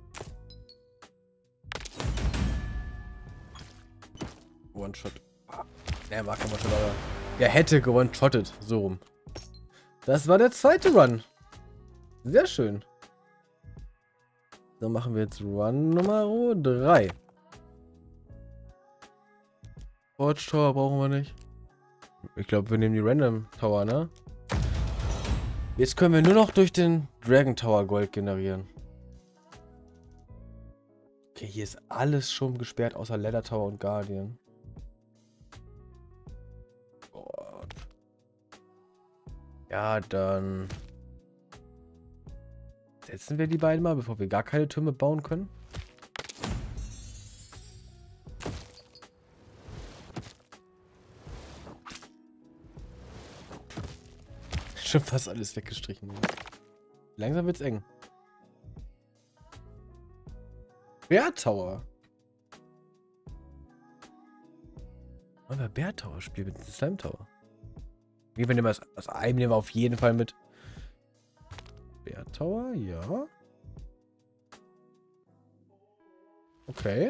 One-Shot. Der war kein One-Shot, aber er hätte gewone-shottet. So rum. Das war der zweite Run. Sehr schön. Dann machen wir jetzt Run Nummer 3. Forge Tower brauchen wir nicht. Ich glaube, wir nehmen die Random Tower, ne? Jetzt können wir nur noch durch den Dragon Tower Gold generieren. Okay, hier ist alles schon gesperrt, außer Ladder Tower und Guardian. Gott. Ja, dann setzen wir die beiden mal, bevor wir gar keine Türme bauen können. Schon fast alles weggestrichen. Langsam wird's eng. Bear Tower. Wollen wir Bear Tower spielen mit Slime Tower? Wir nehmen aus einem nehmen wir auf jeden Fall mit. Bear Tower, ja. Okay.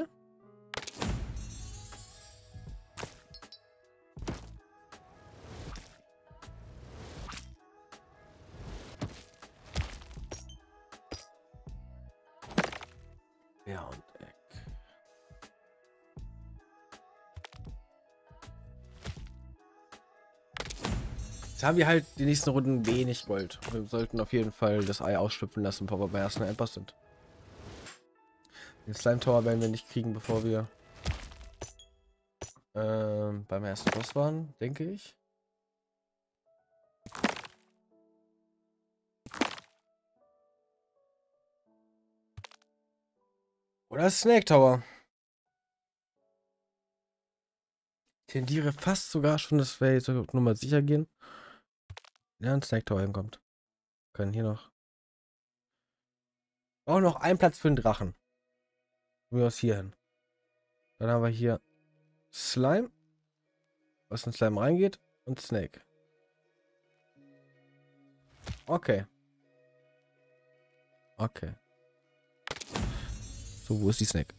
Ja, und Eck. Jetzt haben wir halt die nächsten Runden wenig Gold. Wir sollten auf jeden Fall das Ei ausschlüpfen lassen, bevor wir beim ersten Endboss sind. Den Slime Tower werden wir nicht kriegen, bevor wir beim ersten Boss waren, denke ich. Oder Snake Tower. Ich tendiere fast sogar schon, dass wir jetzt nur mal sicher gehen. Ja, ein Snake Tower hinkommt. Können hier noch. Auch noch einen Platz für den Drachen. Wir aus hier hin. Dann haben wir hier Slime. Was in Slime reingeht. Und Snake. Okay. Okay. So, wo ist die Snake?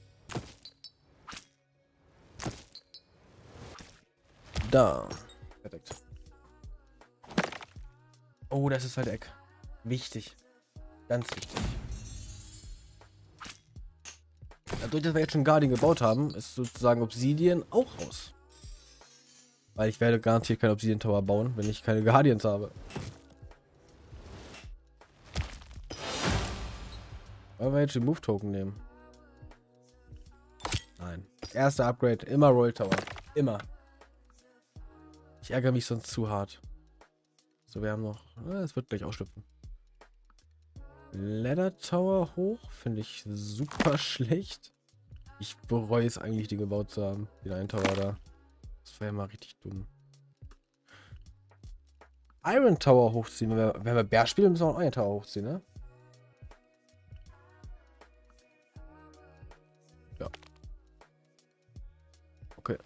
Da. Perfekt. Oh, das ist halt Eck. Wichtig. Ganz wichtig. Dadurch, dass wir jetzt schon Guardian gebaut haben, ist sozusagen Obsidian auch raus. Weil ich werde garantiert kein Obsidian Tower bauen, wenn ich keine Guardians habe. Wollen wir jetzt den Move Token nehmen? Nein. Erste Upgrade, immer Royal Tower. Immer. Ich ärgere mich sonst zu hart. So, wir haben noch. Es wird gleich ausschlüpfen. Ladder Tower hoch. Finde ich super schlecht. Ich bereue es eigentlich, die gebaut zu haben. Den einen Tower da. Das wäre ja mal richtig dumm. Iron Tower hochziehen. Wenn wir Bär spielen, müssen wir auch Iron Tower hochziehen, ne? Ja. Okay.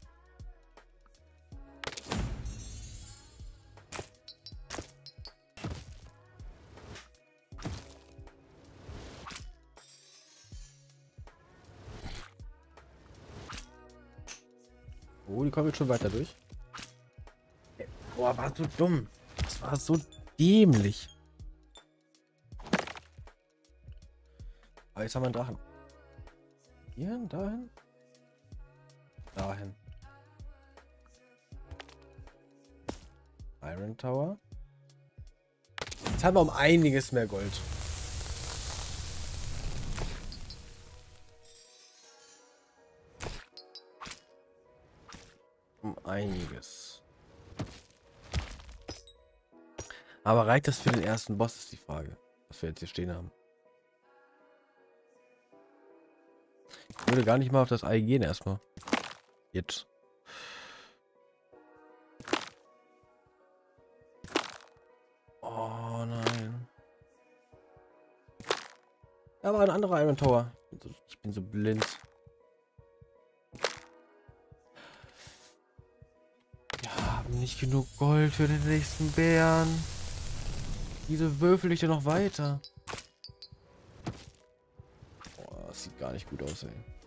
Oh, die kommen jetzt schon weiter durch. Boah, war so dumm. Das war so dämlich. Aber jetzt haben wir einen Drachen. Hier, dahin. Dahin. Iron Tower. Jetzt haben wir um einiges mehr Gold. Um einiges. Aber reicht das für den ersten Boss, ist die Frage. Was wir jetzt hier stehen haben. Ich würde gar nicht mal auf das Ei gehen erstmal. Jetzt. Oh nein. Da war ein anderer Iron Tower. Ich bin so blind. Wir haben nicht genug Gold für den nächsten Bären. Wieso würfel ich denn noch weiter? Boah, das sieht gar nicht gut aus, ey.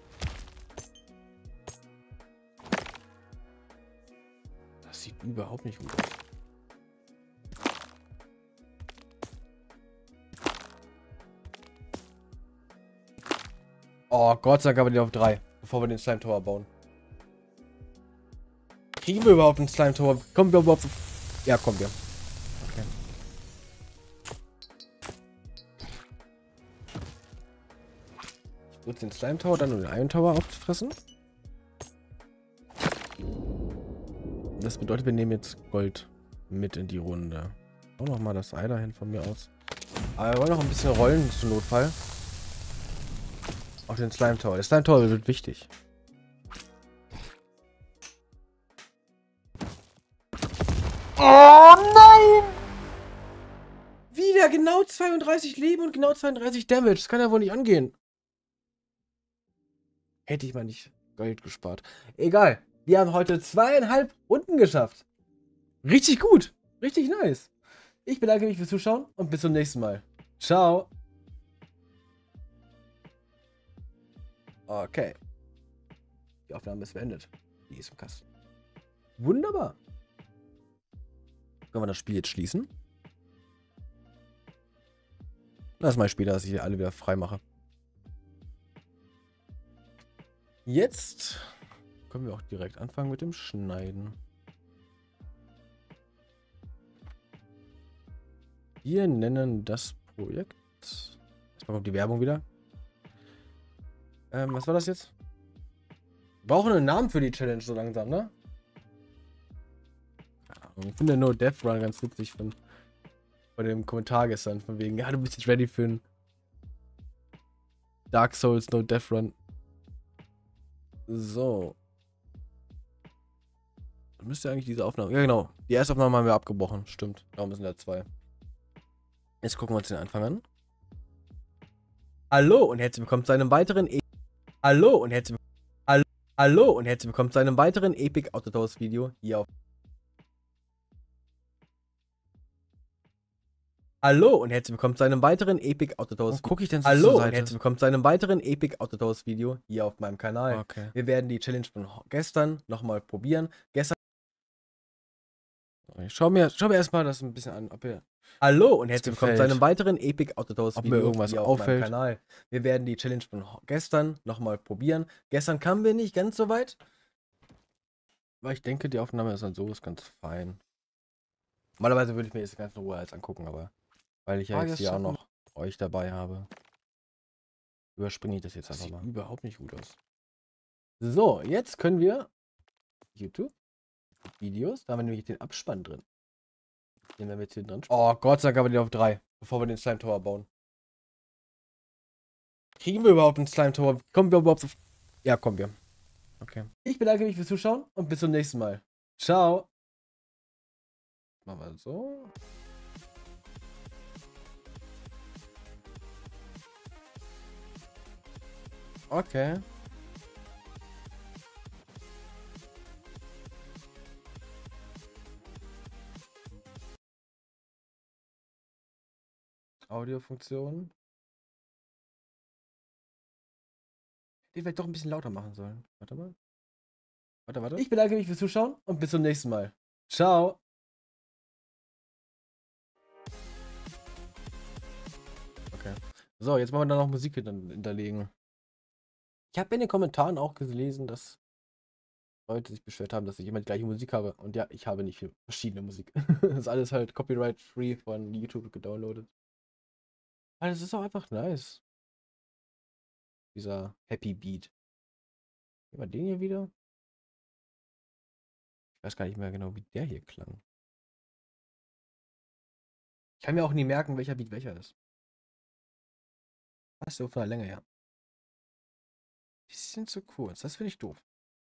Das sieht überhaupt nicht gut aus. Oh, Gott sei Dank haben wir den auf 3, bevor wir den Slime Tower bauen. Kriegen wir überhaupt einen Slime Tower? Kommen wir überhaupt... Ja, kommen wir. Okay. Ich nutze den Slime Tower, dann um den Iron Tower aufzufressen. Das bedeutet, wir nehmen jetzt Gold mit in die Runde. Auch noch mal das Ei dahin von mir aus. Aber wir wollen noch ein bisschen rollen zum Notfall. Auf den Slime Tower. Der Slime Tower wird wichtig. Oh nein! Wieder genau 32 Leben und genau 32 Damage. Das kann ja wohl nicht angehen. Hätte ich mal nicht Gold gespart. Egal. Wir haben heute 2,5 Runden geschafft. Richtig gut. Richtig nice. Ich bedanke mich fürs Zuschauen und bis zum nächsten Mal. Ciao. Okay. Die Aufnahme ist beendet. Die ist im Kasten. Wunderbar. Können wir das Spiel jetzt schließen? Lass mal später, dass ich hier alle wieder frei mache. Jetzt können wir auch direkt anfangen mit dem Schneiden. Wir nennen das Projekt. Jetzt kommt die Werbung wieder. Was war das jetzt? Wir brauchen einen Namen für die Challenge so langsam, ne? Ich finde No Death Run ganz witzig von dem Kommentar gestern. Von wegen, ja, du bist jetzt ready für ein Dark Souls No Death Run. So. Dann müsste eigentlich diese Aufnahme... Ja, genau. Die erste Aufnahme haben wir abgebrochen. Stimmt. Darum sind da 2. Jetzt gucken wir uns den Anfang an. Hallo und herzlich willkommen zu einem weiteren... Hallo und herzlich willkommen zu einem weiteren Epic Autotools Video hier auf... Hallo und herzlich willkommen zu einem weiteren Epic Autotools. Gucke ich denn so Hallo und herzlich willkommen zu einem weiteren Epic Autotools Video hier auf meinem Kanal. Okay. Wir werden die Challenge von gestern nochmal probieren. Ich schau mir erstmal das ein bisschen an, ob ihr... Hallo und herzlich willkommen zu einem weiteren Epic Autotools Video irgendwas hier auf meinem Kanal. Wir werden die Challenge von gestern nochmal probieren. Gestern kamen wir nicht ganz so weit. Aber ich denke, die Aufnahme ist dann so ist ganz fein. Normalerweise würde ich mir das ganz in Ruhe jetzt angucken, aber weil ich ja jetzt hier auch noch euch dabei habe, überspringe ich das jetzt einfach mal. Sieht überhaupt nicht gut aus. So, jetzt können wir YouTube Videos, da haben wir nämlich den Abspann drin. Den werden wir jetzt hier dran. Oh, Gott sei Dank haben wir den auf 3, bevor wir den Slime Tower bauen. Kriegen wir überhaupt einen Slime Tower? Kommen wir überhaupt auf... Ja, kommen wir. Okay. Ich bedanke mich fürs Zuschauen und bis zum nächsten Mal. Ciao. Machen wir so. Okay. Audiofunktion. Den vielleicht doch ein bisschen lauter machen sollen. Warte mal. Warte. Ich bedanke mich fürs Zuschauen und bis zum nächsten Mal. Ciao. Okay. So, jetzt wollen wir da noch Musik hinterlegen. Ich habe in den Kommentaren auch gelesen, dass Leute sich beschwert haben, dass ich immer die gleiche Musik habe. Und ja, ich habe nicht viel verschiedene Musik. Das ist alles halt copyright-free von YouTube gedownloadet. Aber das ist auch einfach nice. Dieser Happy Beat. Nehmen wir den hier wieder. Ich weiß gar nicht mehr genau, wie der hier klang. Ich kann mir auch nie merken, welcher Beat welcher ist. Was so von der Länge her. Bisschen zu kurz. Das finde ich doof.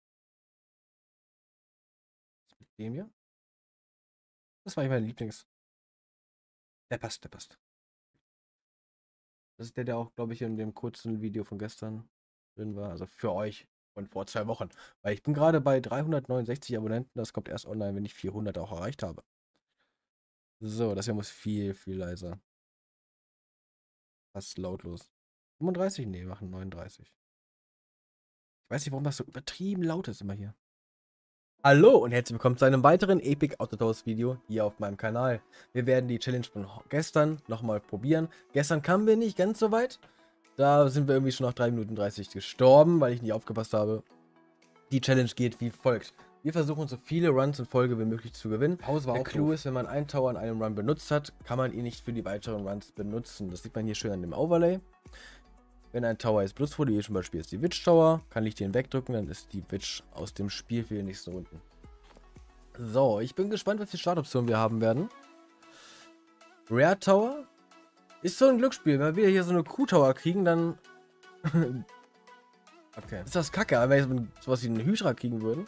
Was mit dem hier? Das war mein Lieblings. Der passt, der passt. Das ist der, der auch, glaube ich, in dem kurzen Video von gestern drin war. Also für euch von vor 2 Wochen. Weil ich bin gerade bei 369 Abonnenten. Das kommt erst online, wenn ich 400 auch erreicht habe. So, das hier muss viel, viel leiser. Fast lautlos. 35? Nee, machen 39. Ich weiß nicht, warum das so übertrieben laut ist immer hier. Hallo und herzlich willkommen zu einem weiteren Epic Autotools Video hier auf meinem Kanal. Wir werden die Challenge von gestern nochmal probieren. Gestern kamen wir nicht ganz so weit. Da sind wir irgendwie schon nach 3 Minuten 30 gestorben, weil ich nicht aufgepasst habe. Die Challenge geht wie folgt. Wir versuchen so viele Runs in Folge wie möglich zu gewinnen. Der Clou ist, wenn man einen Tower in einem Run benutzt hat, kann man ihn nicht für die weiteren Runs benutzen. Das sieht man hier schön an dem Overlay. Wenn ein Tower jetzt benutzt wurde, wie zum Beispiel ist die Witch Tower, kann ich den wegdrücken, dann ist die Witch aus dem Spiel für die nächsten Runden. So, ich bin gespannt, was für Startoptionen wir haben werden. Rare Tower ist so ein Glücksspiel. Wenn wir hier so eine Q-Tower kriegen, dann... Okay. Ist das kacke, wenn wir sowas wie einen Hydra kriegen würden?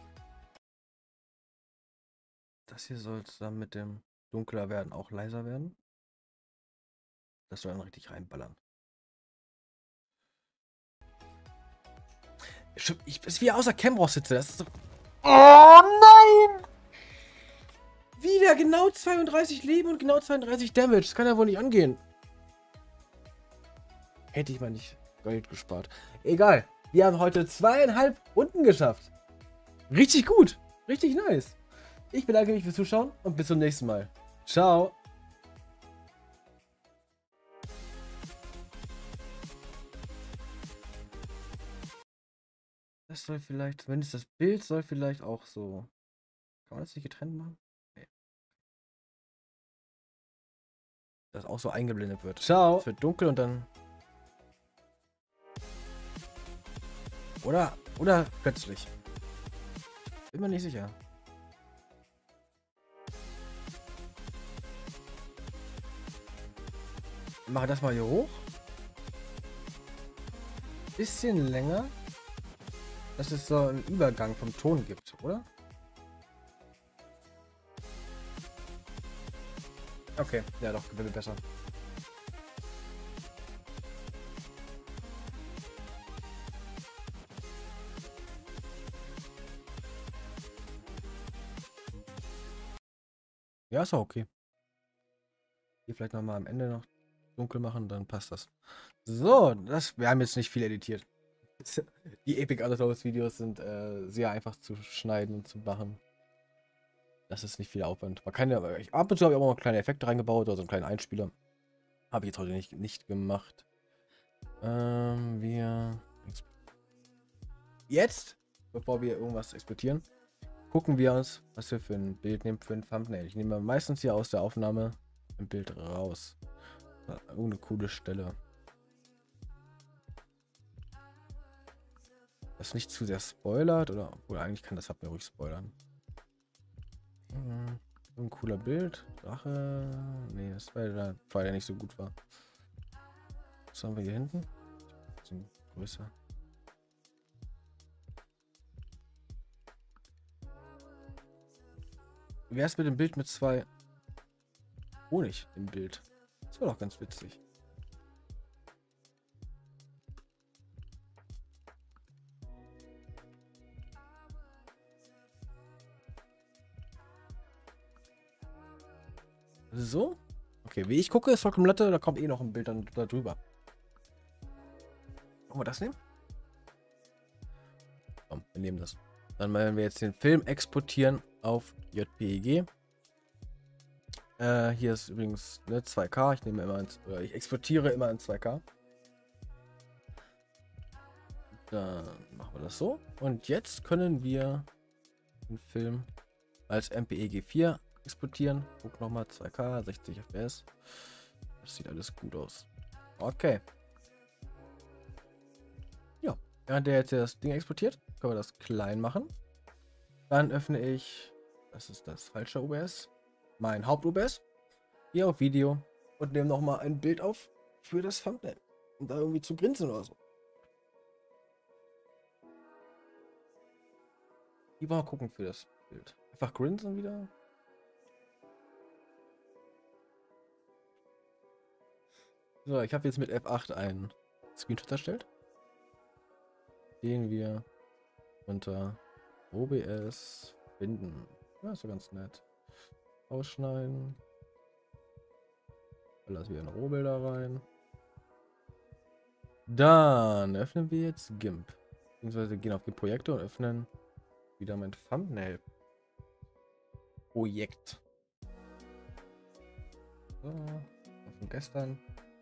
Das hier soll zusammen mit dem dunkler werden auch leiser werden. Das soll dann richtig reinballern. Ich bin wie außer Camross sitze. Das ist so. Oh nein! Wieder genau 32 Leben und genau 32 Damage. Das kann ja wohl nicht angehen. Hätte ich mal nicht Gold gespart. Egal. Wir haben heute 2,5 Runden geschafft. Richtig gut. Richtig nice. Ich bedanke mich fürs Zuschauen und bis zum nächsten Mal. Ciao. Das soll vielleicht, zumindest das Bild soll vielleicht auch so. Kann man das nicht getrennt machen? Nee. Dass auch so eingeblendet wird. Ciao. Es wird dunkel und dann. Oder plötzlich. Bin mir nicht sicher. Ich mache das mal hier hoch. Bisschen länger. Dass es so einen Übergang vom Ton gibt, oder? Okay, ja doch, wird besser. Ja, ist auch okay. Hier vielleicht nochmal am Ende noch dunkel machen, dann passt das. So, wir haben jetzt nicht viel editiert. Die Epic Autotools Videos sind sehr einfach zu schneiden und zu machen. Das ist nicht viel Aufwand. Man kann ja, ab und zu habe ich auch mal kleine Effekte reingebaut oder so einen kleinen Einspieler. Habe ich jetzt heute nicht gemacht. Jetzt, bevor wir irgendwas exportieren, gucken wir uns, was wir für ein Bild nehmen für ein Thumbnail. Ich nehme meistens hier aus der Aufnahme ein Bild raus. Irgendeine coole Stelle. Das nicht zu sehr spoilert, oder? Obwohl, eigentlich kann das Thumbnail ruhig spoilern. So ein cooler Bild. Drache. Nee, das war der nicht so gut war. Was haben wir hier hinten? Bisschen größer. Wie wär's mit dem Bild mit 2 Honig im Bild? Das war doch ganz witzig. So? Okay, wie ich gucke, ist vollkommen Latte, da kommt eh noch ein Bild dann da drüber. Wollen wir das nehmen? Komm, wir nehmen das. Dann werden wir jetzt den Film exportieren auf JPEG. Hier ist übrigens 2K. Ich exportiere immer in 2K. Dann machen wir das so. Und jetzt können wir den Film als MPEG-4 exportieren. Guck nochmal, 2K, 60 FPS. Das sieht alles gut aus. Okay. Ja, während der jetzt das Ding exportiert, können wir das klein machen. Dann öffne ich, das ist das falsche OBS, mein Haupt-OBS. Gehe auf Video und nehme nochmal ein Bild auf für das Thumbnail. Um da irgendwie zu grinsen oder so. Lieber mal gucken für das Bild. Einfach grinsen wieder. So, ich habe jetzt mit F8 einen Screenshot erstellt, den wir unter OBS binden. Ja, ist so ganz nett. Ausschneiden. Lassen wir ein Rohbild da rein. Dann öffnen wir jetzt GIMP. Beziehungsweise gehen auf die Projekte und öffnen wieder mein Thumbnail-Projekt. So, von gestern.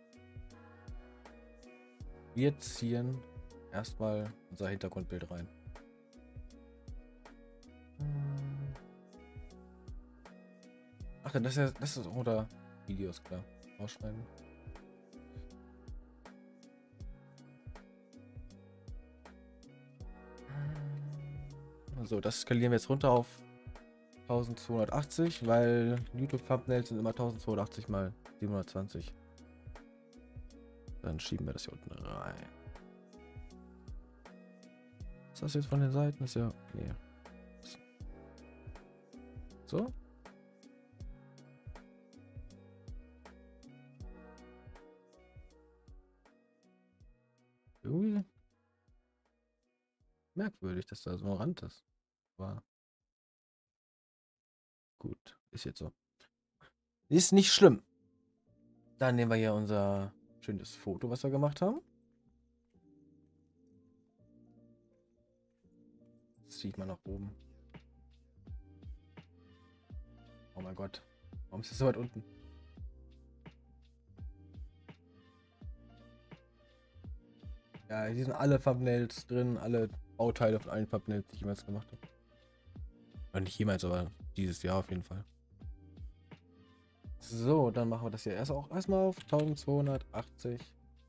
Wir ziehen erstmal unser Hintergrundbild rein. Ach, das ist oder Videos, klar. Ausschneiden. So, das skalieren wir jetzt runter auf 1280, weil YouTube-Thumbnails sind immer 1280 mal 720. Dann schieben wir das hier unten rein. Ist das jetzt von den Seiten? Ist ja. Nee. So. Irgendwie merkwürdig, dass da so ein Rand ist. Aber gut, ist jetzt so. Ist nicht schlimm. Dann nehmen wir hier unser schönes Foto, was wir gemacht haben. Das sieht man nach oben. Oh mein Gott. Warum ist das so weit unten? Ja, hier sind alle Thumbnails drin, alle Bauteile von allen Thumbnails, die ich jemals gemacht habe. Oder nicht jemals, aber dieses Jahr auf jeden Fall. So, dann machen wir das hier erstmal auf 1280.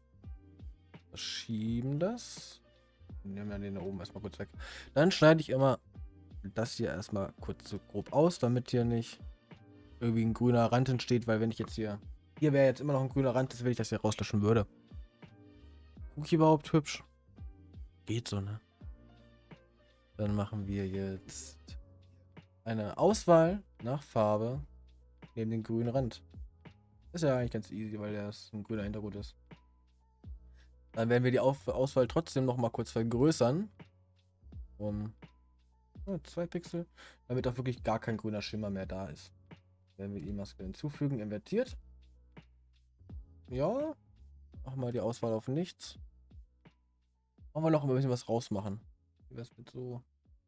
Schieben das. Nehmen wir den da oben erstmal kurz weg. Dann schneide ich immer das hier erstmal kurz so grob aus, damit hier nicht irgendwie ein grüner Rand entsteht, weil wenn ich jetzt hier wäre jetzt immer noch ein grüner Rand, wenn ich das hier rauslöschen würde. Guck ich überhaupt hübsch? Geht so, ne? Dann machen wir jetzt eine Auswahl nach Farbe neben den grünen Rand. Ist ja eigentlich ganz easy, weil das ein grüner Hintergrund ist. Dann werden wir die Auswahl trotzdem noch mal kurz vergrößern. Um 2 Pixel, damit auch wirklich gar kein grüner Schimmer mehr da ist. Werden wir die Maske hinzufügen, invertiert. Ja. Machen wir die Auswahl auf nichts. Wollen wir noch ein bisschen was rausmachen. Wie wär's mit so.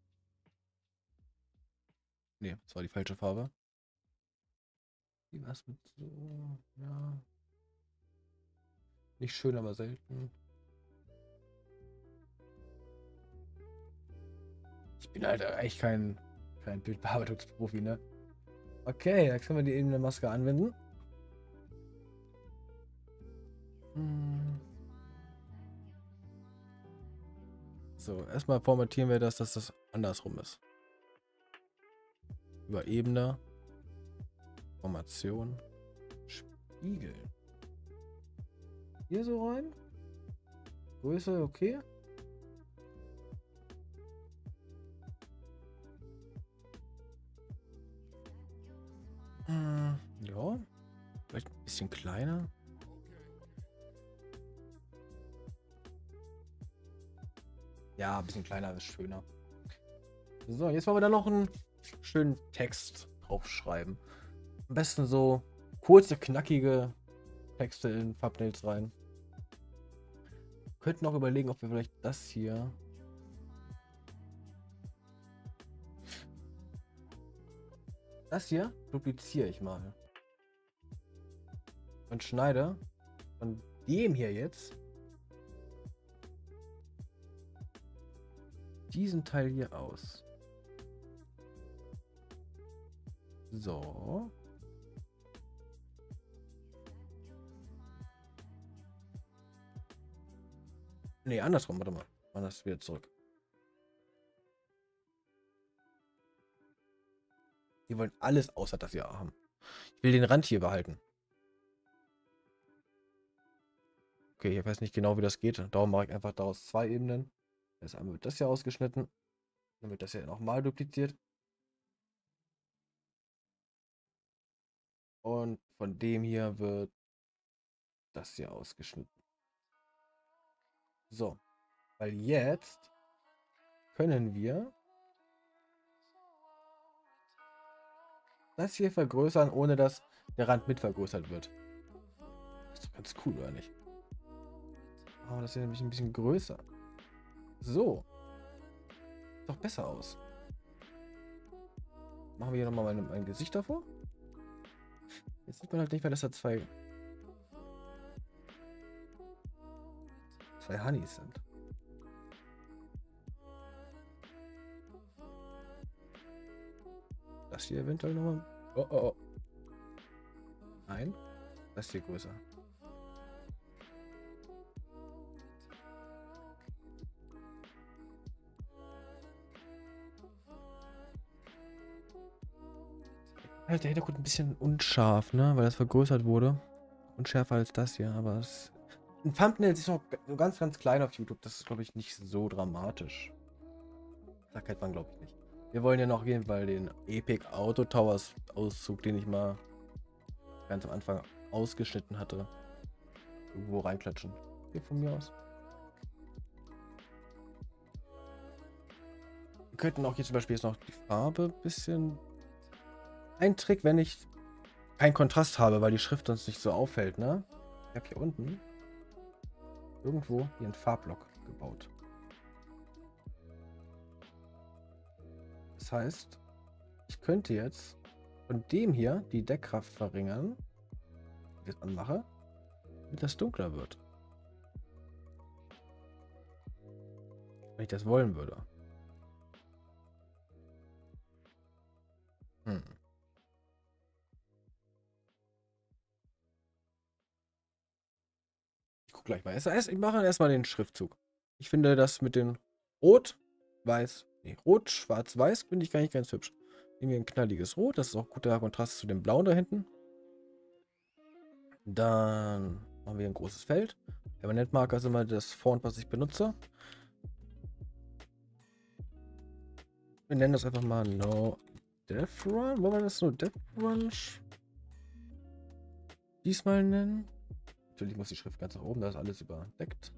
Ne, das war die falsche Farbe. Wie wär's mit so. Ja. Nicht schön, aber selten. Ich bin halt echt kein Bildbearbeitungsprofi, ne? Okay, jetzt können wir die eben eine Maske anwenden. So, erstmal formatieren wir das, dass das andersrum ist. Über Ebene, Formation, Spiegel. Hier so rein. Größe, okay. Ja, vielleicht ein bisschen kleiner. Ja, ein bisschen kleiner ist schöner. So, jetzt wollen wir da noch einen schönen Text draufschreiben. Am besten so kurze, knackige Texte in Thumbnails rein. Könnten auch überlegen, ob wir vielleicht das hier. Das hier dupliziere ich mal. Und schneide von dem hier jetzt diesen Teil hier aus. So. Nee, andersrum, warte mal. Machen das wieder zurück. Die wollen alles außer das hier haben. Ich will den Rand hier behalten. Okay, ich weiß nicht genau, wie das geht. Darum mache ich einfach daraus 2 Ebenen. Jetzt einmal wird das hier ausgeschnitten. Dann wird das hier nochmal dupliziert. Und von dem hier wird das hier ausgeschnitten. So. Weil jetzt können wir das hier vergrößern, ohne dass der Rand mit vergrößert wird. Das ist doch ganz cool, oder nicht? Machen wir das hier nämlich ein bisschen größer. So. Sieht doch besser aus. Machen wir hier nochmal mein Gesicht davor. Jetzt sieht man halt nicht mehr, dass da zwei Honeys sind. Das hier eventuell nochmal. Oh, oh, oh. Nein. Das hier größer. Halt, der Hintergrund ein bisschen unscharf, ne? Weil das vergrößert wurde. Unschärfer als das hier, aber es. Ein Thumbnail ist noch ganz, ganz klein auf YouTube. Das ist, glaube ich, nicht so dramatisch. Da kennt man, glaube ich, nicht. Wir wollen ja noch jeden Fall den Epic Auto Towers Auszug, den ich mal ganz am Anfang ausgeschnitten hatte, irgendwo reinklatschen. Hier von mir aus. Wir könnten auch hier zum Beispiel jetzt noch die Farbe ein bisschen. Ein Trick, wenn ich keinen Kontrast habe, weil die Schrift sonst nicht so auffällt, ne? Ich habe hier unten irgendwo hier einen Farbblock gebaut. Das heißt, ich könnte jetzt von dem hier die Deckkraft verringern, wenn ich das anmache, damit das dunkler wird. Wenn ich das wollen würde. Ich guck gleich mal. Ich mache erstmal den Schriftzug. Ich finde das mit den Rot, Weiß, nee, Rot, Schwarz, Weiß finde ich gar nicht ganz hübsch. Nehmen wir ein knalliges Rot, das ist auch guter Kontrast zu dem Blauen da hinten. Dann machen wir ein großes Feld. Permanentmarker ist immer das Font, was ich benutze. Wir nennen das einfach mal No Death Run. Wollen wir das No Death Run diesmal nennen? Natürlich muss die Schrift ganz nach oben, da ist alles überdeckt.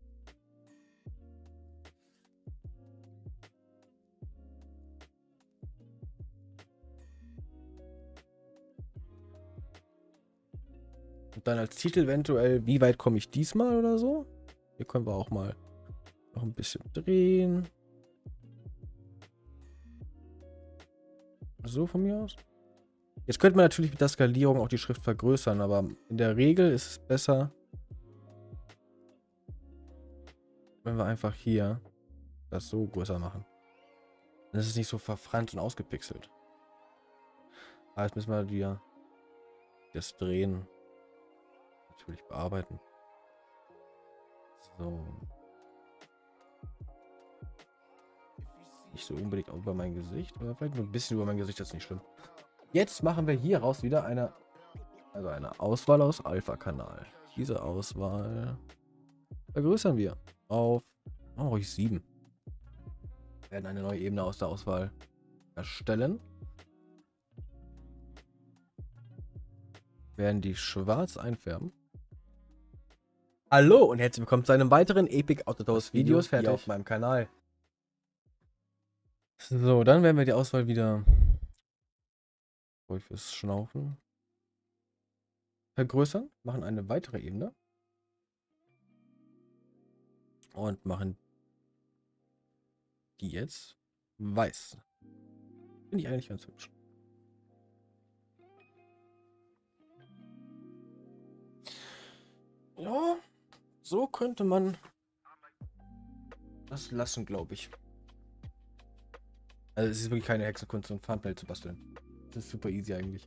Und dann als Titel eventuell, wie weit komme ich diesmal oder so? Hier können wir auch mal noch ein bisschen drehen. So von mir aus. Jetzt könnte man natürlich mit der Skalierung auch die Schrift vergrößern, aber in der Regel ist es besser, wenn wir einfach hier das so größer machen. Dann ist es nicht so verfranst und ausgepixelt. Aber jetzt müssen wir wieder das Drehen natürlich bearbeiten. So. Nicht so unbedingt auch über mein Gesicht, aber vielleicht nur ein bisschen über mein Gesicht, das ist nicht schlimm. Jetzt machen wir hier raus wieder eine Auswahl aus Alpha-Kanal. Diese Auswahl vergrößern wir auf ruhig 7. Wir werden eine neue Ebene aus der Auswahl erstellen. Werden die schwarz einfärben. Hallo und herzlich willkommen zu einem weiteren Epic Auto Towers Videos hier auf meinem Kanal. So, dann werden wir die Auswahl wieder ruhig fürs Schnaufen vergrößern, machen eine weitere Ebene und machen die jetzt weiß. Finde ich eigentlich ganz hübsch. Ja, so könnte man das lassen, glaube ich. Also es ist wirklich keine Hexenkunst, so ein Thumbnail zu basteln. Das ist super easy eigentlich.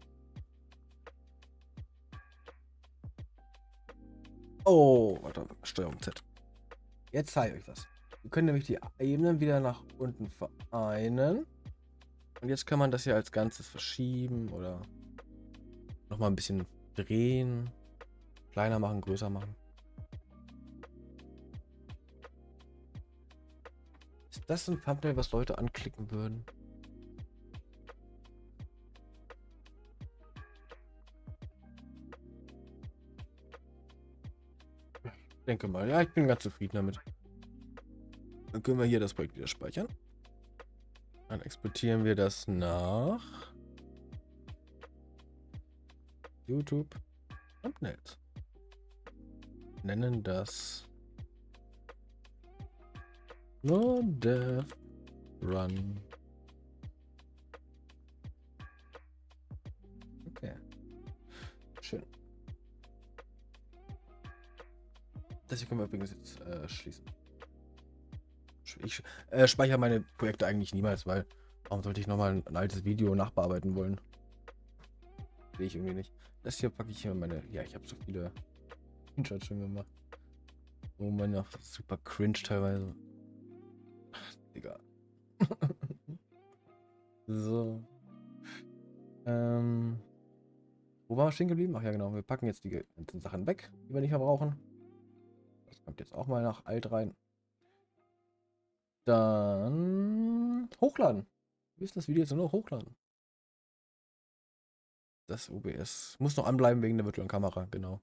Oh, warte, Steuerung Z. Jetzt zeige ich euch was. Wir können nämlich die Ebenen wieder nach unten vereinen. Und jetzt kann man das hier als Ganzes verschieben oder nochmal ein bisschen drehen. Kleiner machen, größer machen. Ist das ein Thumbnail, was Leute anklicken würden? Ich denke mal, ja, ich bin ganz zufrieden damit. Dann können wir hier das Projekt wieder speichern. Dann exportieren wir das nach YouTube Thumbnails. Nennen das No Dev Run. Okay. Schön. Das hier können wir übrigens jetzt schließen. Ich speichere meine Projekte eigentlich niemals, weil warum sollte ich nochmal ein altes Video nachbearbeiten wollen? Sehe ich irgendwie nicht. Das hier packe ich hier meine. Ja, ich habe so viele Screenshots schon gemacht. Oh man, auch super cringe teilweise. Ach, Digga. So. Wo waren wir stehen geblieben? Ach ja, genau. Wir packen jetzt die ganzen Sachen weg, die wir nicht mehr brauchen. Das kommt jetzt auch mal nach alt rein. Dann hochladen. Wir müssen das Video jetzt nur noch hochladen. Das OBS muss noch anbleiben wegen der virtuellen Kamera, genau.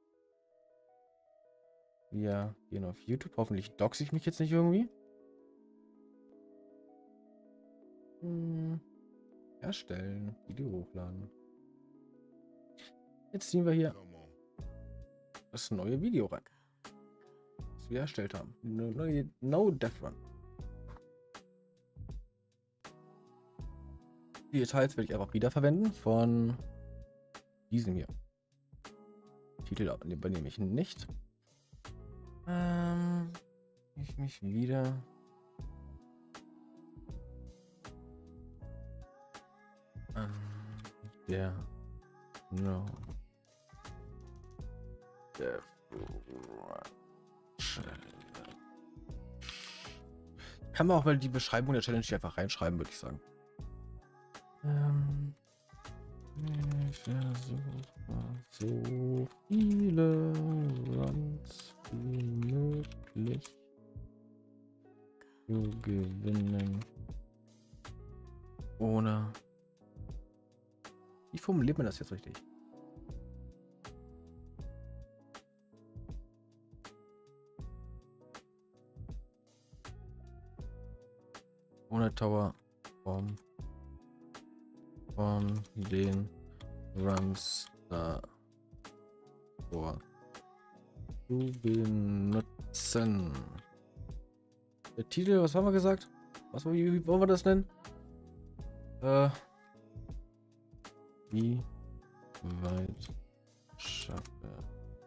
Wir gehen auf YouTube. Hoffentlich doxe ich mich jetzt nicht irgendwie. Erstellen. Video hochladen. Jetzt ziehen wir hier das neue Video rein. Das wir erstellt haben. No Death Run. Die Details werde ich einfach wiederverwenden von diesem hier. Titel übernehme ich nicht. Ich mich wieder. Der No Death Run. Kann man auch mal die Beschreibung der Challenge hier einfach reinschreiben, würde ich sagen. Ich versuche so viele Runs wie möglich zu gewinnen. Ohne. Wie formuliert man das jetzt richtig? Ohne Tower von den Runs da vor zu benutzen. Der Titel, was haben wir gesagt? Wie wollen wir das nennen? Wie weit schaffe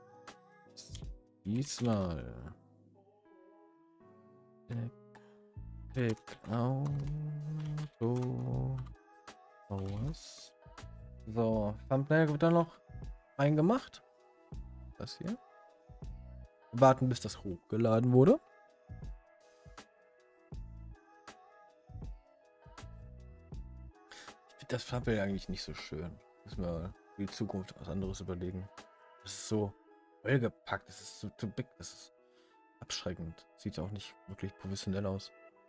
diesmal? Pick Auto. Was? So, Thumbnail wird da noch reingemacht. Das hier. Warten, bis das hochgeladen wurde. Ich finde das Thumbnail eigentlich nicht so schön. Müssen wir für die Zukunft was anderes überlegen. Das ist so vollgepackt. Das ist so too big. Das ist abschreckend. Sieht auch nicht wirklich professionell aus.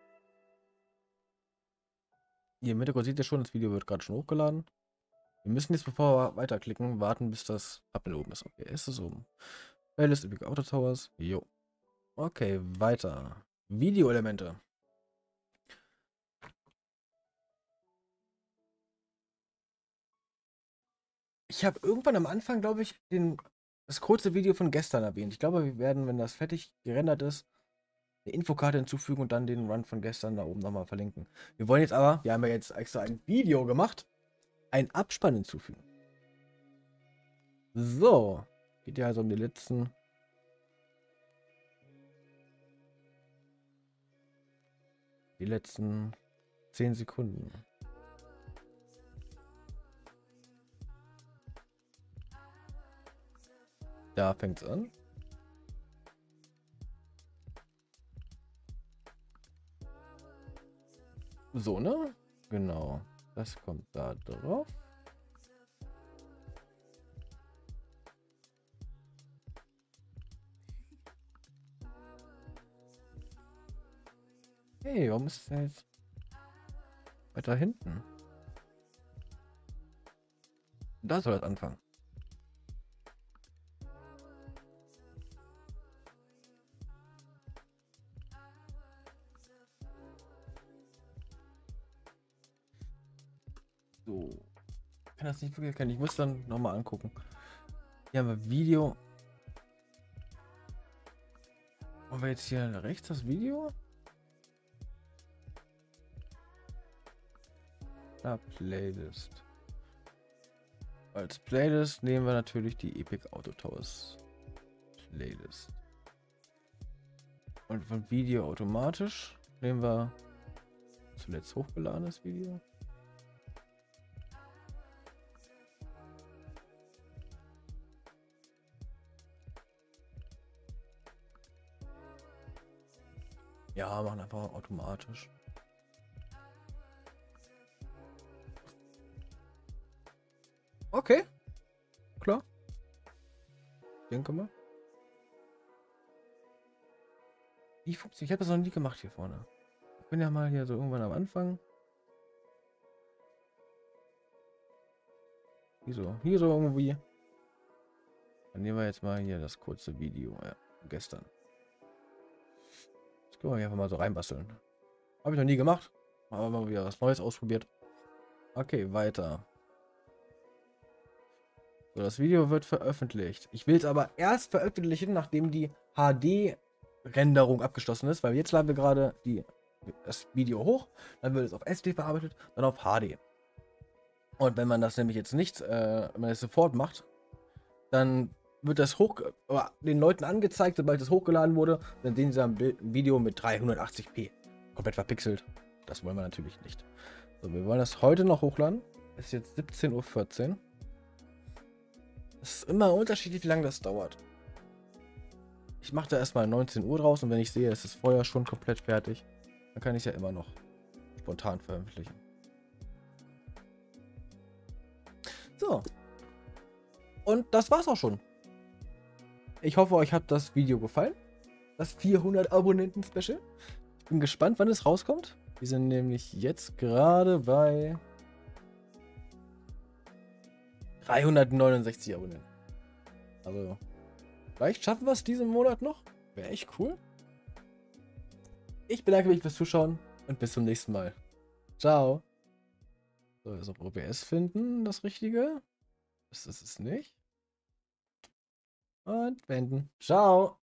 Hier im Hintergrund seht ihr schon, das Video wird gerade schon hochgeladen. Wir müssen jetzt, bevor wir weiterklicken, warten, bis das Thumbnail oben ist. Okay, ist es oben. Playlist Epic Auto Towers. Jo. Okay, weiter. Videoelemente. Ich habe irgendwann am Anfang, glaube ich, das kurze Video von gestern erwähnt. Ich glaube, wir werden, wenn das fertig gerendert ist, eine Infokarte hinzufügen und dann den Run von gestern da oben nochmal verlinken. Wir wollen jetzt aber, wir haben ja jetzt extra ein Video gemacht, einen Abspann hinzufügen. So, geht ja also um die letzten. 10 Sekunden. Da fängt's an. So, ne? Genau. Das kommt da drauf. Hey, warum ist es denn jetzt weiter hinten? Da soll das anfangen. So. Ich kann das nicht wirklich erkennen. Ich muss dann nochmal angucken. Hier haben wir Video. Wollen wir jetzt hier rechts das Video? Da Playlist. Als Playlist nehmen wir natürlich die Epic Auto Towers Playlist. Und von Video automatisch nehmen wir zuletzt hochgeladenes Video. Ja, machen einfach automatisch. Okay, klar. Denke mal. Wie funktioniert? Ich habe das noch nie gemacht hier vorne. Ich bin ja mal hier so irgendwann am Anfang. Hier so irgendwie. Dann nehmen wir jetzt mal hier das kurze Video. Ja, gestern. Das können wir hier einfach mal so reinbasteln. Habe ich noch nie gemacht. Aber mal wieder was Neues ausprobiert. Okay, weiter. So, das Video wird veröffentlicht. Ich will es aber erst veröffentlichen, nachdem die HD-Renderung abgeschlossen ist, weil jetzt laden wir gerade das Video hoch, dann wird es auf SD verarbeitet, dann auf HD. Und wenn man das nämlich jetzt nicht, wenn man das sofort macht, dann wird das den Leuten angezeigt, sobald es hochgeladen wurde, dann sehen sie ein Video mit 380p. Komplett verpixelt. Das wollen wir natürlich nicht. So, wir wollen das heute noch hochladen. Es ist jetzt 17:14 Uhr. Es ist immer unterschiedlich, wie lange das dauert. Ich mache da erstmal 19 Uhr draus und wenn ich sehe, es ist vorher schon komplett fertig, dann kann ich ja immer noch spontan veröffentlichen. So. Und das war's auch schon. Ich hoffe, euch hat das Video gefallen. Das 400 Abonnenten-Special. Ich bin gespannt, wann es rauskommt. Wir sind nämlich jetzt gerade bei 369 Abonnenten. Also, vielleicht schaffen wir es diesen Monat noch. Wäre echt cool. Ich bedanke mich fürs Zuschauen und bis zum nächsten Mal. Ciao. So, also OBS finden, das Richtige. Das ist es nicht. Und wenden. Ciao.